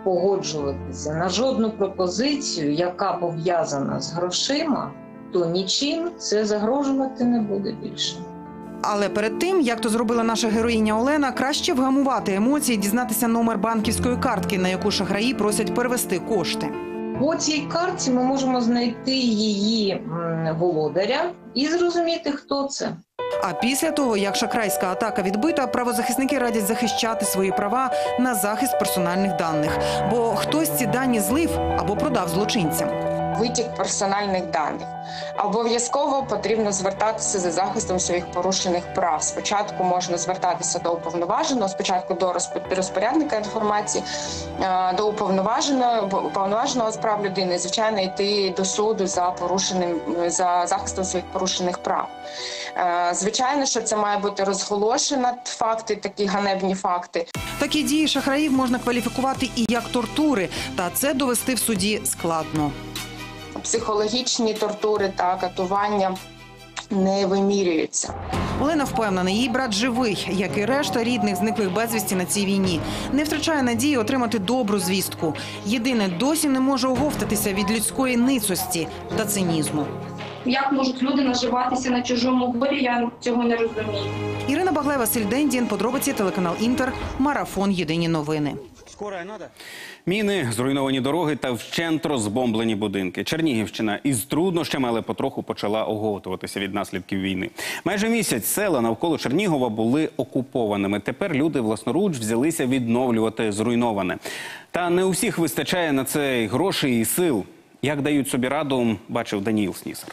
погоджуватися на жодну пропозицію, яка пов'язана з грошима, то нічим це загрожувати не буде більше. Але перед тим, як то зробила наша героїня Олена, краще вгамувати емоції, дізнатися номер банківської картки, на яку шахраї просять перевести кошти. По цій картці ми можемо знайти її м, володаря і зрозуміти, хто це. А після того, як шахрайська атака відбита, правозахисники радять захищати свої права на захист персональних даних. Бо хтось ці дані злив або продав злочинцям. Витік персональних даних. Обов'язково потрібно звертатися за захистом своїх порушених прав. Спочатку можна звертатися до уповноваженого, спочатку до розпорядника інформації, до уповноваженого, уповноваженого з прав людини, і, звичайно, йти до суду за порушеним, за захистом своїх порушених прав. Звичайно, що це має бути розголошено, факти, такі ганебні факти. Такі дії шахраїв можна кваліфікувати і як тортури, та це довести в суді складно. Психологічні тортури та катування не вимірюються. Олена впевнена, її брат живий, як і решта рідних зниклих безвісті на цій війні. Не втрачає надії отримати добру звістку. Єдине, досі не може оговтатися від людської ницості та цинізму. Як можуть люди наживатися на чужому горі, я цього не розумію. Ірина Баглай, Василь Дендін, подробиці, телеканал Інтер, Марафон, Єдині новини. Міни, зруйновані дороги та вщент розбомблені будинки. Чернігівщина із труднощами, але потроху почала оговтуватися від наслідків війни. Майже місяць села навколо Чернігова були окупованими. Тепер люди власноруч взялися відновлювати зруйноване. Та не у всіх вистачає на це і грошей, і сил. Як дають собі раду, бачив Даніїл Снісар.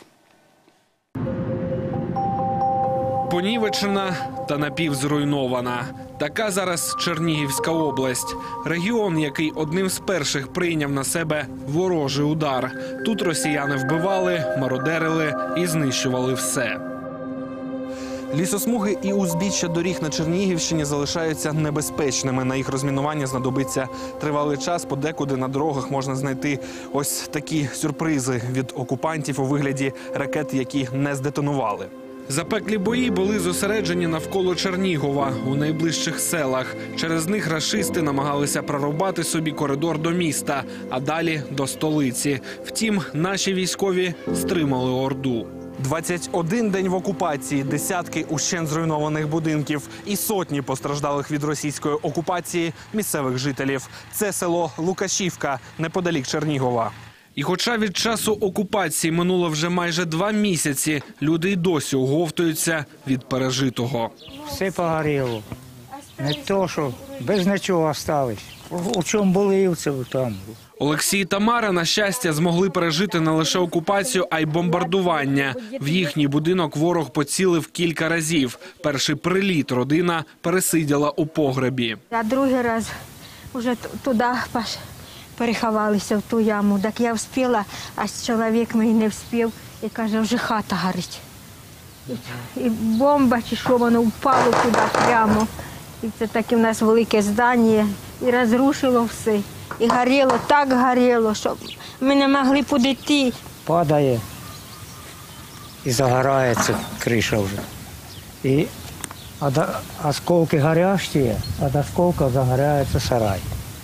Понівечена та напівзруйнована. Така зараз Чернігівська область. Регіон, який одним з перших прийняв на себе ворожий удар. Тут росіяни вбивали, мародерили і знищували все. Лісосмуги і узбіччя доріг на Чернігівщині залишаються небезпечними. На їх розмінування знадобиться тривалий час. Подекуди на дорогах можна знайти ось такі сюрпризи від окупантів у вигляді ракет, які не здетонували. Запеклі бої були зосереджені навколо Чернігова, у найближчих селах. Через них рашисти намагалися прорубати собі коридор до міста, а далі до столиці. Втім, наші військові стримали орду. двадцять один день в окупації, десятки ущен зруйнованих будинків і сотні постраждалих від російської окупації місцевих жителів. Це село Лукашівка, неподалік Чернігова. І хоча від часу окупації минуло вже майже два місяці, люди й досі оговтуються від пережитого. Все погоріло. Не то, що без нічого осталось. У чому були, в цьому там. Олексій і Тамара, на щастя, змогли пережити не лише окупацію, а й бомбардування. В їхній будинок ворог поцілив кілька разів. Перший приліт родина пересиділа у погребі. А другий раз вже туди переховалися в ту яму. Так я встигла, а чоловік мій не встиг і каже, вже хата горить. І бомба, чи що, воно впало туди прямо. І це таке в нас велике здання. І розрушило все. І горіло, так горіло, що ми не могли подійти. Падає і загорається криша вже. І осколки горящі, а до осколка загорається сарай.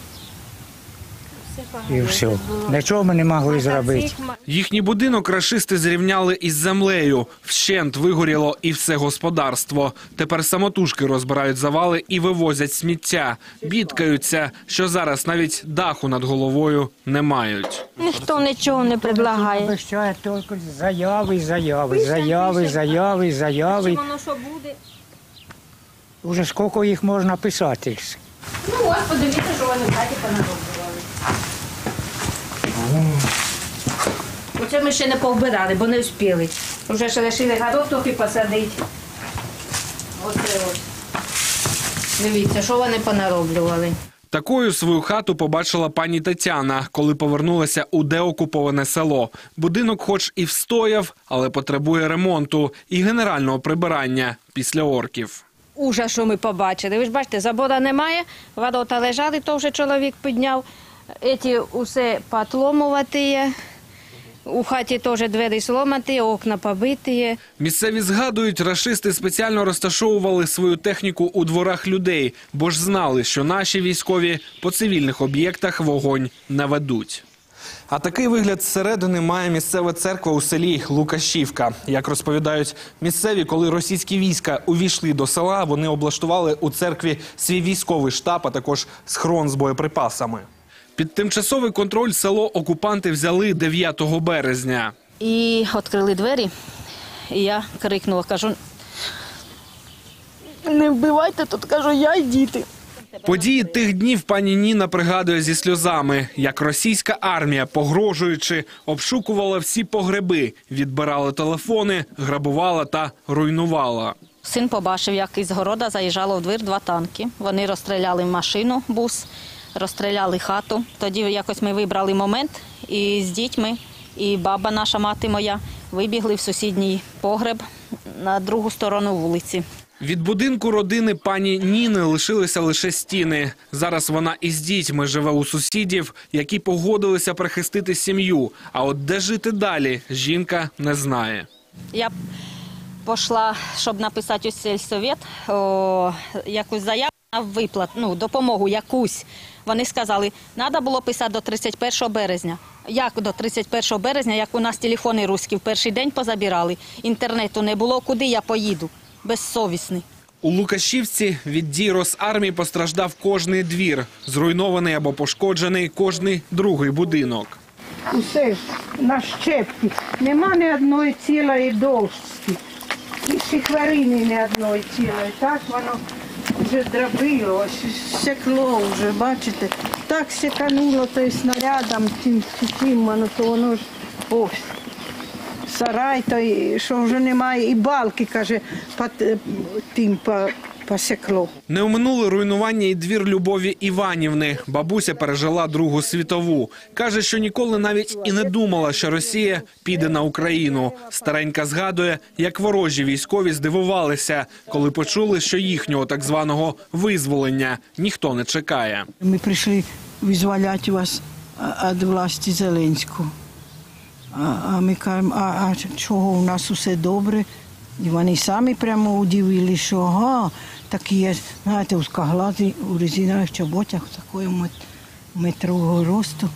І все. Нічого ми не могли зробити. Їхній будинок рашисти зрівняли із землею. Вщент вигоріло і все господарство. Тепер самотужки розбирають завали і вивозять сміття. Бідкаються, що зараз навіть даху над головою не мають. Ніхто нічого не предлагає. Обіцяє тільки заяви, заяви, заяви, заяви, заяви. Воно що буде? Уже скільки їх можна писати? Ну ось, подивіться, що вони в хаті понароблювали. Оце ми ще не повбирали, бо не встигли. Вже ще лишили город трохи посадити. Оце ось. Дивіться, що вони понароблювали. Такою свою хату побачила пані Тетяна, коли повернулася у деокуповане село. Будинок хоч і встояв, але потребує ремонту і генерального прибирання після орків. Ужас, що ми побачили. Ви ж бачите, забора немає, ворота лежали, то вже чоловік підняв. Ці усе подломувати є. У хаті теж двері зломаті, окна побиті. Місцеві згадують, рашисти спеціально розташовували свою техніку у дворах людей, бо ж знали, що наші військові по цивільних об'єктах вогонь не ведуть. А такий вигляд зсередини має місцева церква у селі Лукашівка. Як розповідають місцеві, коли російські війська увійшли до села, вони облаштували у церкві свій військовий штаб, а також схрон з боєприпасами. Під тимчасовий контроль село окупанти взяли дев'ятого березня. І відкрили двері, і я крикнула, кажу, не вбивайте тут, кажу, я і діти. Події тих днів пані Ніна пригадує зі сльозами, як російська армія, погрожуючи, обшукувала всі погреби, відбирала телефони, грабувала та руйнувала. Син побачив, як із города заїжджало в двір два танки. Вони розстріляли машину, бус, розстріляли хату. Тоді якось ми вибрали момент і з дітьми, і баба наша, мати моя, вибігли в сусідній погреб на другу сторону вулиці. Від будинку родини пані Ніни лишилися лише стіни. Зараз вона із дітьми живе у сусідів, які погодилися прихистити сім'ю. А от де жити далі, жінка не знає. Я пішла, щоб написати у сільсовет о, якусь заяву на виплат, ну, допомогу якусь. Вони сказали, треба було писати до тридцять першого березня. Як до тридцять першого березня, як у нас телефони руські в перший день позабирали, інтернету не було, куди я поїду? Безсовісний. У Лукашівці від дій Росармії постраждав кожний двір. Зруйнований або пошкоджений кожний другий будинок. Усе на щепки. Нема ні одної цілої дошки. І шихварини ні одної цілої. Так воно вже дробило, секло вже, бачите. Так секануло той снарядом, тим, тим воно, то воно ж ось. Сарай, той, що вже немає, і балки, каже, тим посекло. Не оминули руйнування і двір Любові Іванівни. Бабуся пережила Другу світову. Каже, що ніколи навіть і не думала, що Росія піде на Україну. Старенька згадує, як ворожі військові здивувалися, коли почули, що їхнього так званого визволення ніхто не чекає. Ми прийшли визволяти вас від власті Зеленського. А ми кажемо, а, а чого у нас усе добре? І вони самі прямо удивили, що ага, такі є, знаєте, узкоглазі у резинових чоботях, такого метрового росту.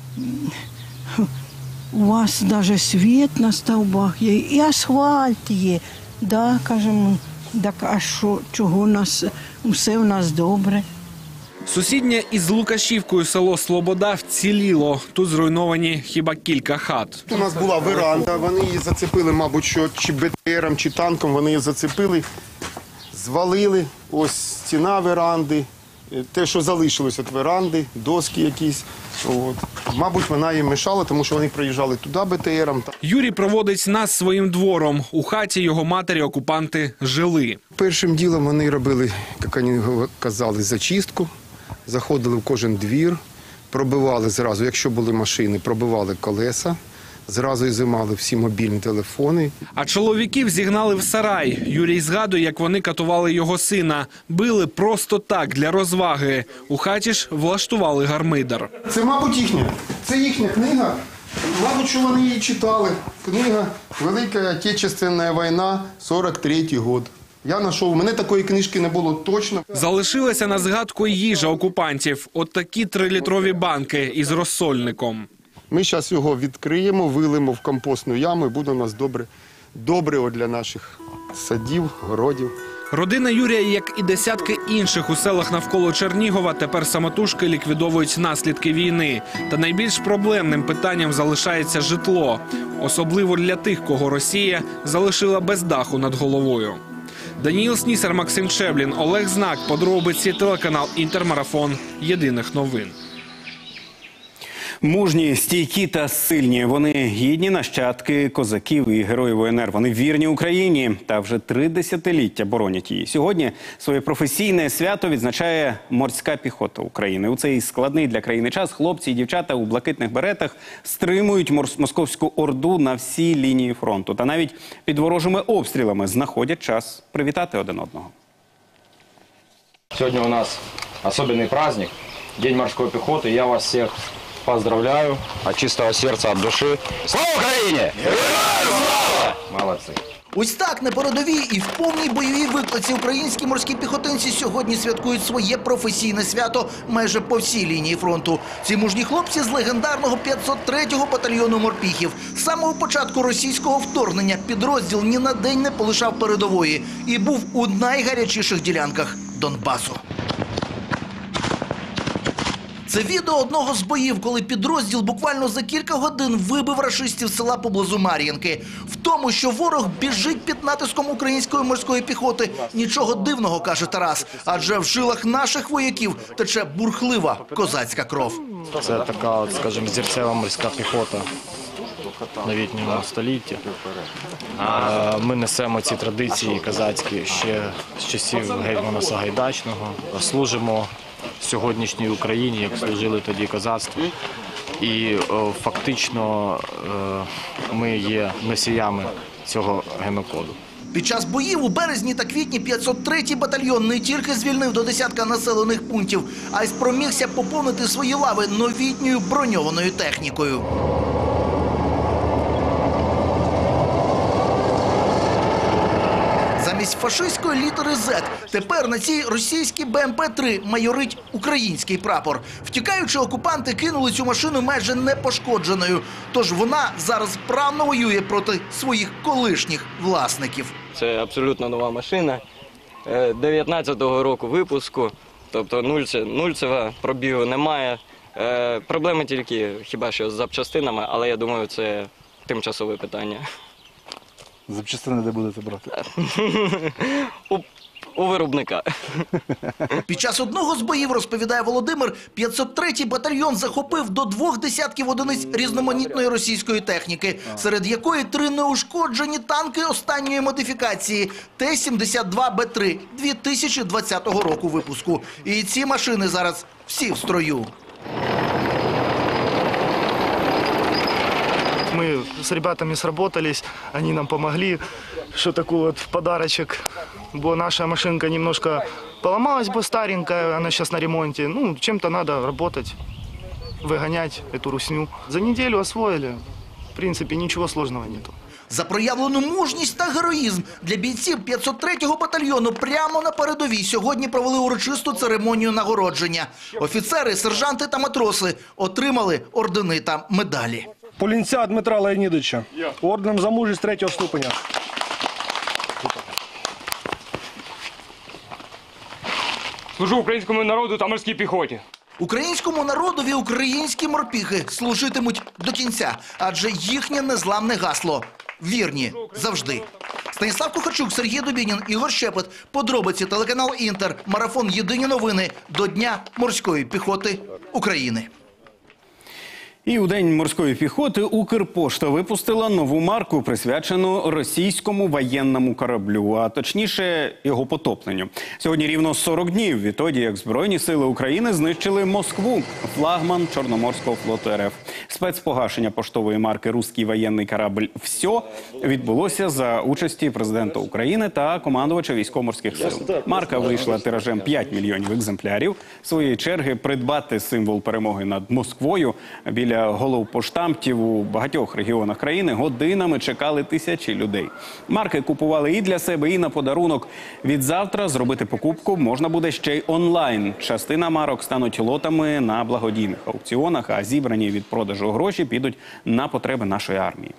У вас навіть світ на стовбах є, і асфальт є. Да, кажемо, так а що, чого у нас, усе у нас добре. Сусіднє із Лукашівкою село Слобода вціліло. Тут зруйновані хіба кілька хат. У нас була веранда, вони її зацепили, мабуть, що чи БТРом, чи танком, вони її зацепили, звалили. Ось стіна веранди, те, що залишилось від веранди, доски якісь. От. Мабуть, вона їм мешала, тому що вони приїжджали туди БТРом. Юрій проводить нас своїм двором. У хаті його матері окупанти жили. Першим ділом вони робили, як вони казали, зачистку. Заходили в кожен двір, пробивали зразу, якщо були машини, пробивали колеса, зразу ізимали всі мобільні телефони. А чоловіків зігнали в сарай. Юрій згадує, як вони катували його сина. Били просто так, для розваги. У хаті ж влаштували гармидар. Це, мабуть, їхня. Це їхня книга. Мабуть, що вони її читали. Книга «Велика Отечественна війна, сорок третій год». Я знайшов, у мене такої книжки не було точно. Залишилася на згадку їжа окупантів. От такі трилітрові банки із розсольником. Ми зараз його відкриємо, вилимо в компостну яму і буде у нас добре, добре для наших садів, городів. Родина Юрія, як і десятки інших у селах навколо Чернігова, тепер самотужки ліквідовують наслідки війни. Та найбільш проблемним питанням залишається житло. Особливо для тих, кого Росія залишила без даху над головою. Даніїл Снісар, Максим Чеблін, Олег Знак, подробиці, телеканал «Інтермарафон». Єдиних новин. Мужні, стійкі та сильні. Вони гідні нащадки козаків і героїв УНР. Вони вірні Україні та вже три десятиліття боронять її. Сьогодні своє професійне свято відзначає морська піхота України. У цей складний для країни час хлопці і дівчата у блакитних беретах стримують московську орду на всій лінії фронту. Та навіть під ворожими обстрілами знаходять час привітати один одного. Сьогодні у нас особливий праздник – День морської піхоти. Я вас всіх Поздравляю от чистого сердца, от души. Слава Украине! Молодцы! Ось так на передовій і в повній бойовій виклиці українські морські піхотинці сьогодні святкують своє професійне свято майже по всій лінії фронту. Ці мужні хлопці з легендарного п'ятсот третього батальйону морпіхів. З самого початку російського вторгнення підрозділ ні на день не полишав передової і був у найгарячіших ділянках Донбасу. Це відео одного з боїв, коли підрозділ буквально за кілька годин вибив рашистів з села поблизу Мар'їнки. В тому, що ворог біжить під натиском української морської піхоти, нічого дивного, каже Тарас. Адже в жилах наших вояків тече бурхлива козацька кров. Це така, от, скажімо, зірцева морська піхота новітнього століття. А ми несемо ці традиції козацькі ще з часів гетьмана Сагайдачного. Служимо сьогоднішній Україні, як служили тоді козацтво. І о, фактично о, ми є носіями цього генокоду. Під час боїв у березні та квітні п'ятсот третій батальйон не тільки звільнив до десятка населених пунктів, а й спромігся поповнити свої лави новітньою броньованою технікою. Замість фашистської літери «Зет» тепер на цій російській Бе Ем Пе три майорить український прапор. Втікаючи, окупанти кинули цю машину майже непошкодженою. Тож вона зараз вправно воює проти своїх колишніх власників. Це абсолютно нова машина, дев'ятнадцятого року випуску, тобто нульцева, пробігу немає. Проблеми тільки хіба що з запчастинами, але я думаю, це тимчасове питання. Запчастини де будете брати? у, у виробника. Під час одного з боїв, розповідає Володимир, п'ятсот третій батальйон захопив до двох десятків одиниць різноманітної російської техніки, серед якої три неушкоджені танки останньої модифікації Т сімдесят два Б три дві тисячі двадцятого року випуску. І ці машини зараз всі в строю. Мы с ребятами сработались, они нам помогли, что такой вот подарочек. Бо наша машинка немножко поломалась бы, старенькая, она сейчас на ремонте. Ну, чем-то надо работать, выгонять эту русню. За неделю освоили, в принципе, ничего сложного нету. За проявлену мужність та героїзм для бійців п'ятсот третього батальйону прямо на передовій сьогодні провели урочисту церемонію нагородження. Офіцери, сержанти та матроси отримали ордени та медалі. Полінця Дмитра Леонідовича орденом за мужність третього ступеня. Служу українському народу та морській піхоті. Українському народові українські морпіхи служитимуть до кінця, адже їхнє незламне гасло – вірні завжди. Станіслав Кухарчук, Сергій Дубінін, Ігор Щепет. Подробиці, телеканал «Інтер». Марафон «Єдині новини» до Дня морської піхоти України. І у День морської піхоти Укрпошта випустила нову марку, присвячену російському воєнному кораблю, а точніше його потопленню. Сьогодні рівно сорок днів відтоді, як Збройні сили України знищили Москву, флагман Чорноморського флоту Ер Еф. Спецпогашення поштової марки «Руський воєнний корабль «Всьо» відбулося за участі президента України та командувача військово-морських сил. Марка вийшла тиражем п'ять мільйонів екземплярів. Своєї черги придбати символ перемоги над Москвою біля Біля головпоштамтів у багатьох регіонах країни годинами чекали тисячі людей. Марки купували і для себе, і на подарунок. Відзавтра зробити покупку можна буде ще й онлайн. Частина марок стануть лотами на благодійних аукціонах, а зібрані від продажу гроші підуть на потреби нашої армії.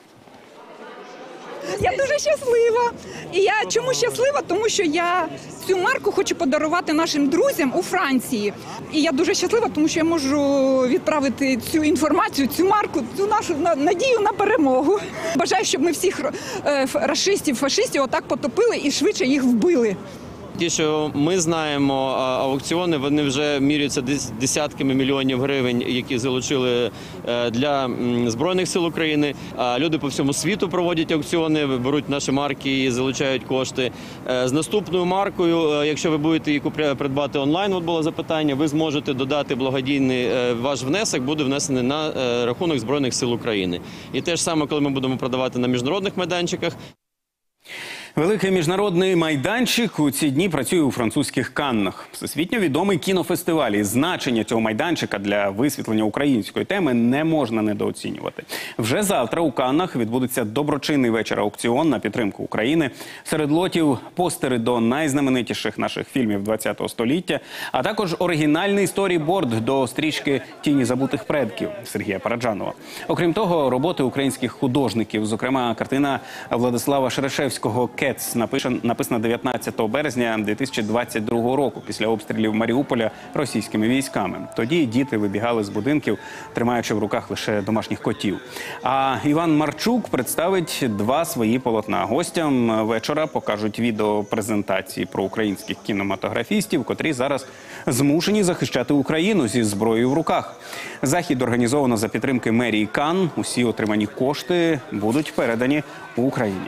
Я дуже щаслива. І я чому щаслива? Тому що я цю марку хочу подарувати нашим друзям у Франції. І я дуже щаслива, тому що я можу відправити цю інформацію, цю марку, цю нашу надію на перемогу. Бажаю, щоб ми всіх рашистів, фашистів отак потопили і швидше їх вбили. Ті, що ми знаємо, аукціони, вони вже міряються десятками мільйонів гривень, які залучили для Збройних сил України. Люди по всьому світу проводять аукціони, беруть наші марки і залучають кошти. З наступною маркою, якщо ви будете її придбати онлайн, от було запитання, ви зможете додати благодійний, ваш внесок буде внесений на рахунок Збройних сил України. І те ж саме, коли ми будемо продавати на міжнародних майданчиках. Великий міжнародний майданчик у ці дні працює у французьких Каннах. Всесвітньо відомий кінофестиваль. І значення цього майданчика для висвітлення української теми не можна недооцінювати. Вже завтра у Каннах відбудеться доброчинний вечір-аукціон на підтримку України. Серед лотів постери до найзнаменитіших наших фільмів ХХ століття, а також оригінальний сторіборд до стрічки «Тіні забутих предків» Сергія Параджанова. Окрім того, роботи українських художників, зокрема картина Владислава Шерешевського «Кец», написана дев'ятнадцятого березня дві тисячі двадцять другого року після обстрілів Маріуполя російськими військами. Тоді діти вибігали з будинків, тримаючи в руках лише домашніх котів. А Іван Марчук представить два свої полотна. Гостям вечора покажуть відеопрезентації про українських кінематографістів, котрі зараз змушені захищати Україну зі зброєю в руках. Захід організовано за підтримки мерії Канн. Усі отримані кошти будуть передані Україні.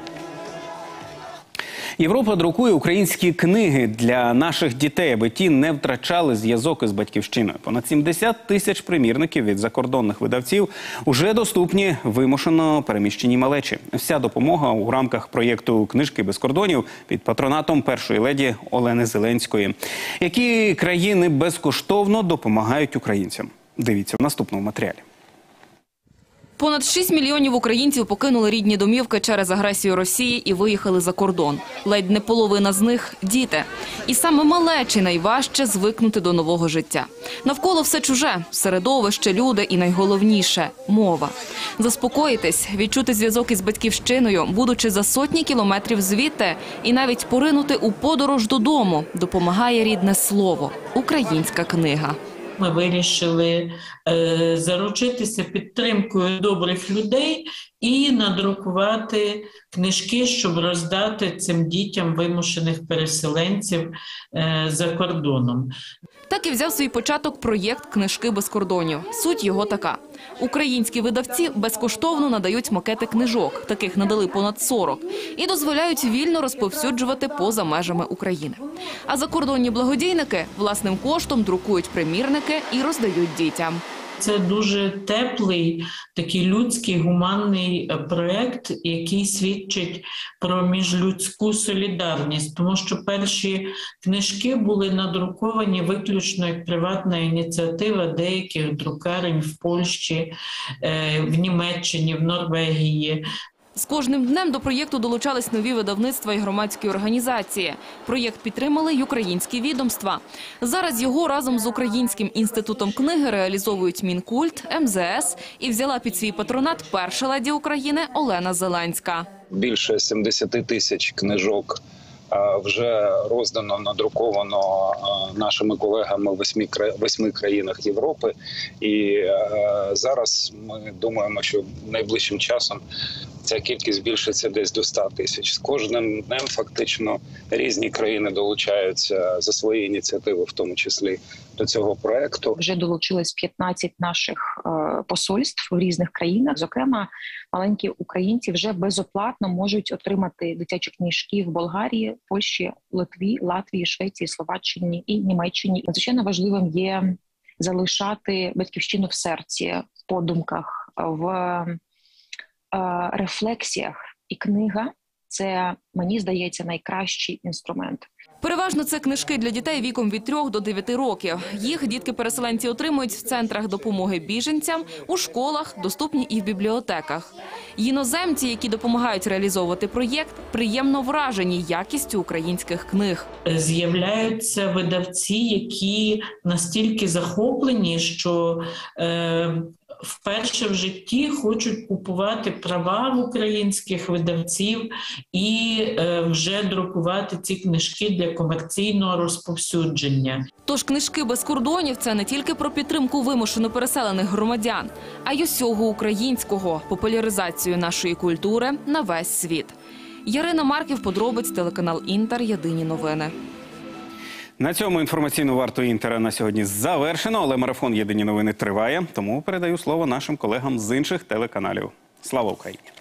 Європа друкує українські книги для наших дітей, аби ті не втрачали зв'язок із батьківщиною. Понад сімдесят тисяч примірників від закордонних видавців уже доступні вимушено переміщеній малечі. Вся допомога у рамках проєкту «Книжки без кордонів» під патронатом першої леді Олени Зеленської. Які країни безкоштовно допомагають українцям? Дивіться в наступному матеріалі. Понад шість мільйонів українців покинули рідні домівки через агресію Росії і виїхали за кордон. Ледь не половина з них – діти. І саме малечі найважче звикнути до нового життя. Навколо все чуже – середовище, люди і найголовніше – мова. Заспокоїтись, відчути зв'язок із батьківщиною, будучи за сотні кілометрів звідти, і навіть поринути у подорож додому допомагає рідне слово – українська книга. Ми вирішили е, заручитися підтримкою добрих людей і надрукувати книжки, щоб роздати цим дітям вимушених переселенців е, за кордоном. Так і взяв свій початок проєкт «Книжки без кордонів». Суть його така. Українські видавці безкоштовно надають макети книжок, таких надали понад сорок, і дозволяють вільно розповсюджувати поза межами України. А закордонні благодійники власним коштом друкують примірники і роздають дітям. Це дуже теплий, такий людський, гуманний проєкт, який свідчить про міжлюдську солідарність. Тому що перші книжки були надруковані виключно як приватна ініціатива деяких друкарень в Польщі, в Німеччині, в Норвегії. З кожним днем до проєкту долучались нові видавництва і громадські організації. Проєкт підтримали й українські відомства. Зараз його разом з Українським інститутом книги реалізовують Мінкульт, ем зе ес і взяла під свій патронат перша леді України Олена Зеленська. Більше сімдесят тисяч книжок вже роздано, надруковано нашими колегами в восьми країнах Європи. І зараз ми думаємо, що найближчим часом ця кількість збільшиться десь до ста тисяч. З кожним днем фактично різні країни долучаються за свої ініціативи, в тому числі до цього проекту. Вже долучилось п'ятнадцять наших посольств в різних країнах. Зокрема, маленькі українці вже безоплатно можуть отримати дитячі книжки в Болгарії, Польщі, Литві, Латвії, Швеції, Словаччині і Німеччині. Надзвичайно важливим є залишати батьківщину в серці, в подумках, в рефлексіях. І книга – це, мені здається, найкращий інструмент. Переважно це книжки для дітей віком від трьох до дев'яти років. Їх дітки-переселенці отримують в центрах допомоги біженцям, у школах, доступні і в бібліотеках. Іноземці, які допомагають реалізовувати проєкт, приємно вражені якістю українських книг. З'являються видавці, які настільки захоплені, що е, вперше в житті хочуть купувати права в українських видавців і е, вже друкувати ці книжки для комерційного розповсюдження. Тож «Книжки без кордонів» – це не тільки про підтримку вимушено переселених громадян, а й усього українського, популяризацію нашої культури на весь світ. Ярина Марків, подробиць, телеканал «Інтер», єдині новини. На цьому інформаційну варту Інтера на сьогодні завершено, але марафон «Єдині новини» триває, тому передаю слово нашим колегам з інших телеканалів. Слава Україні!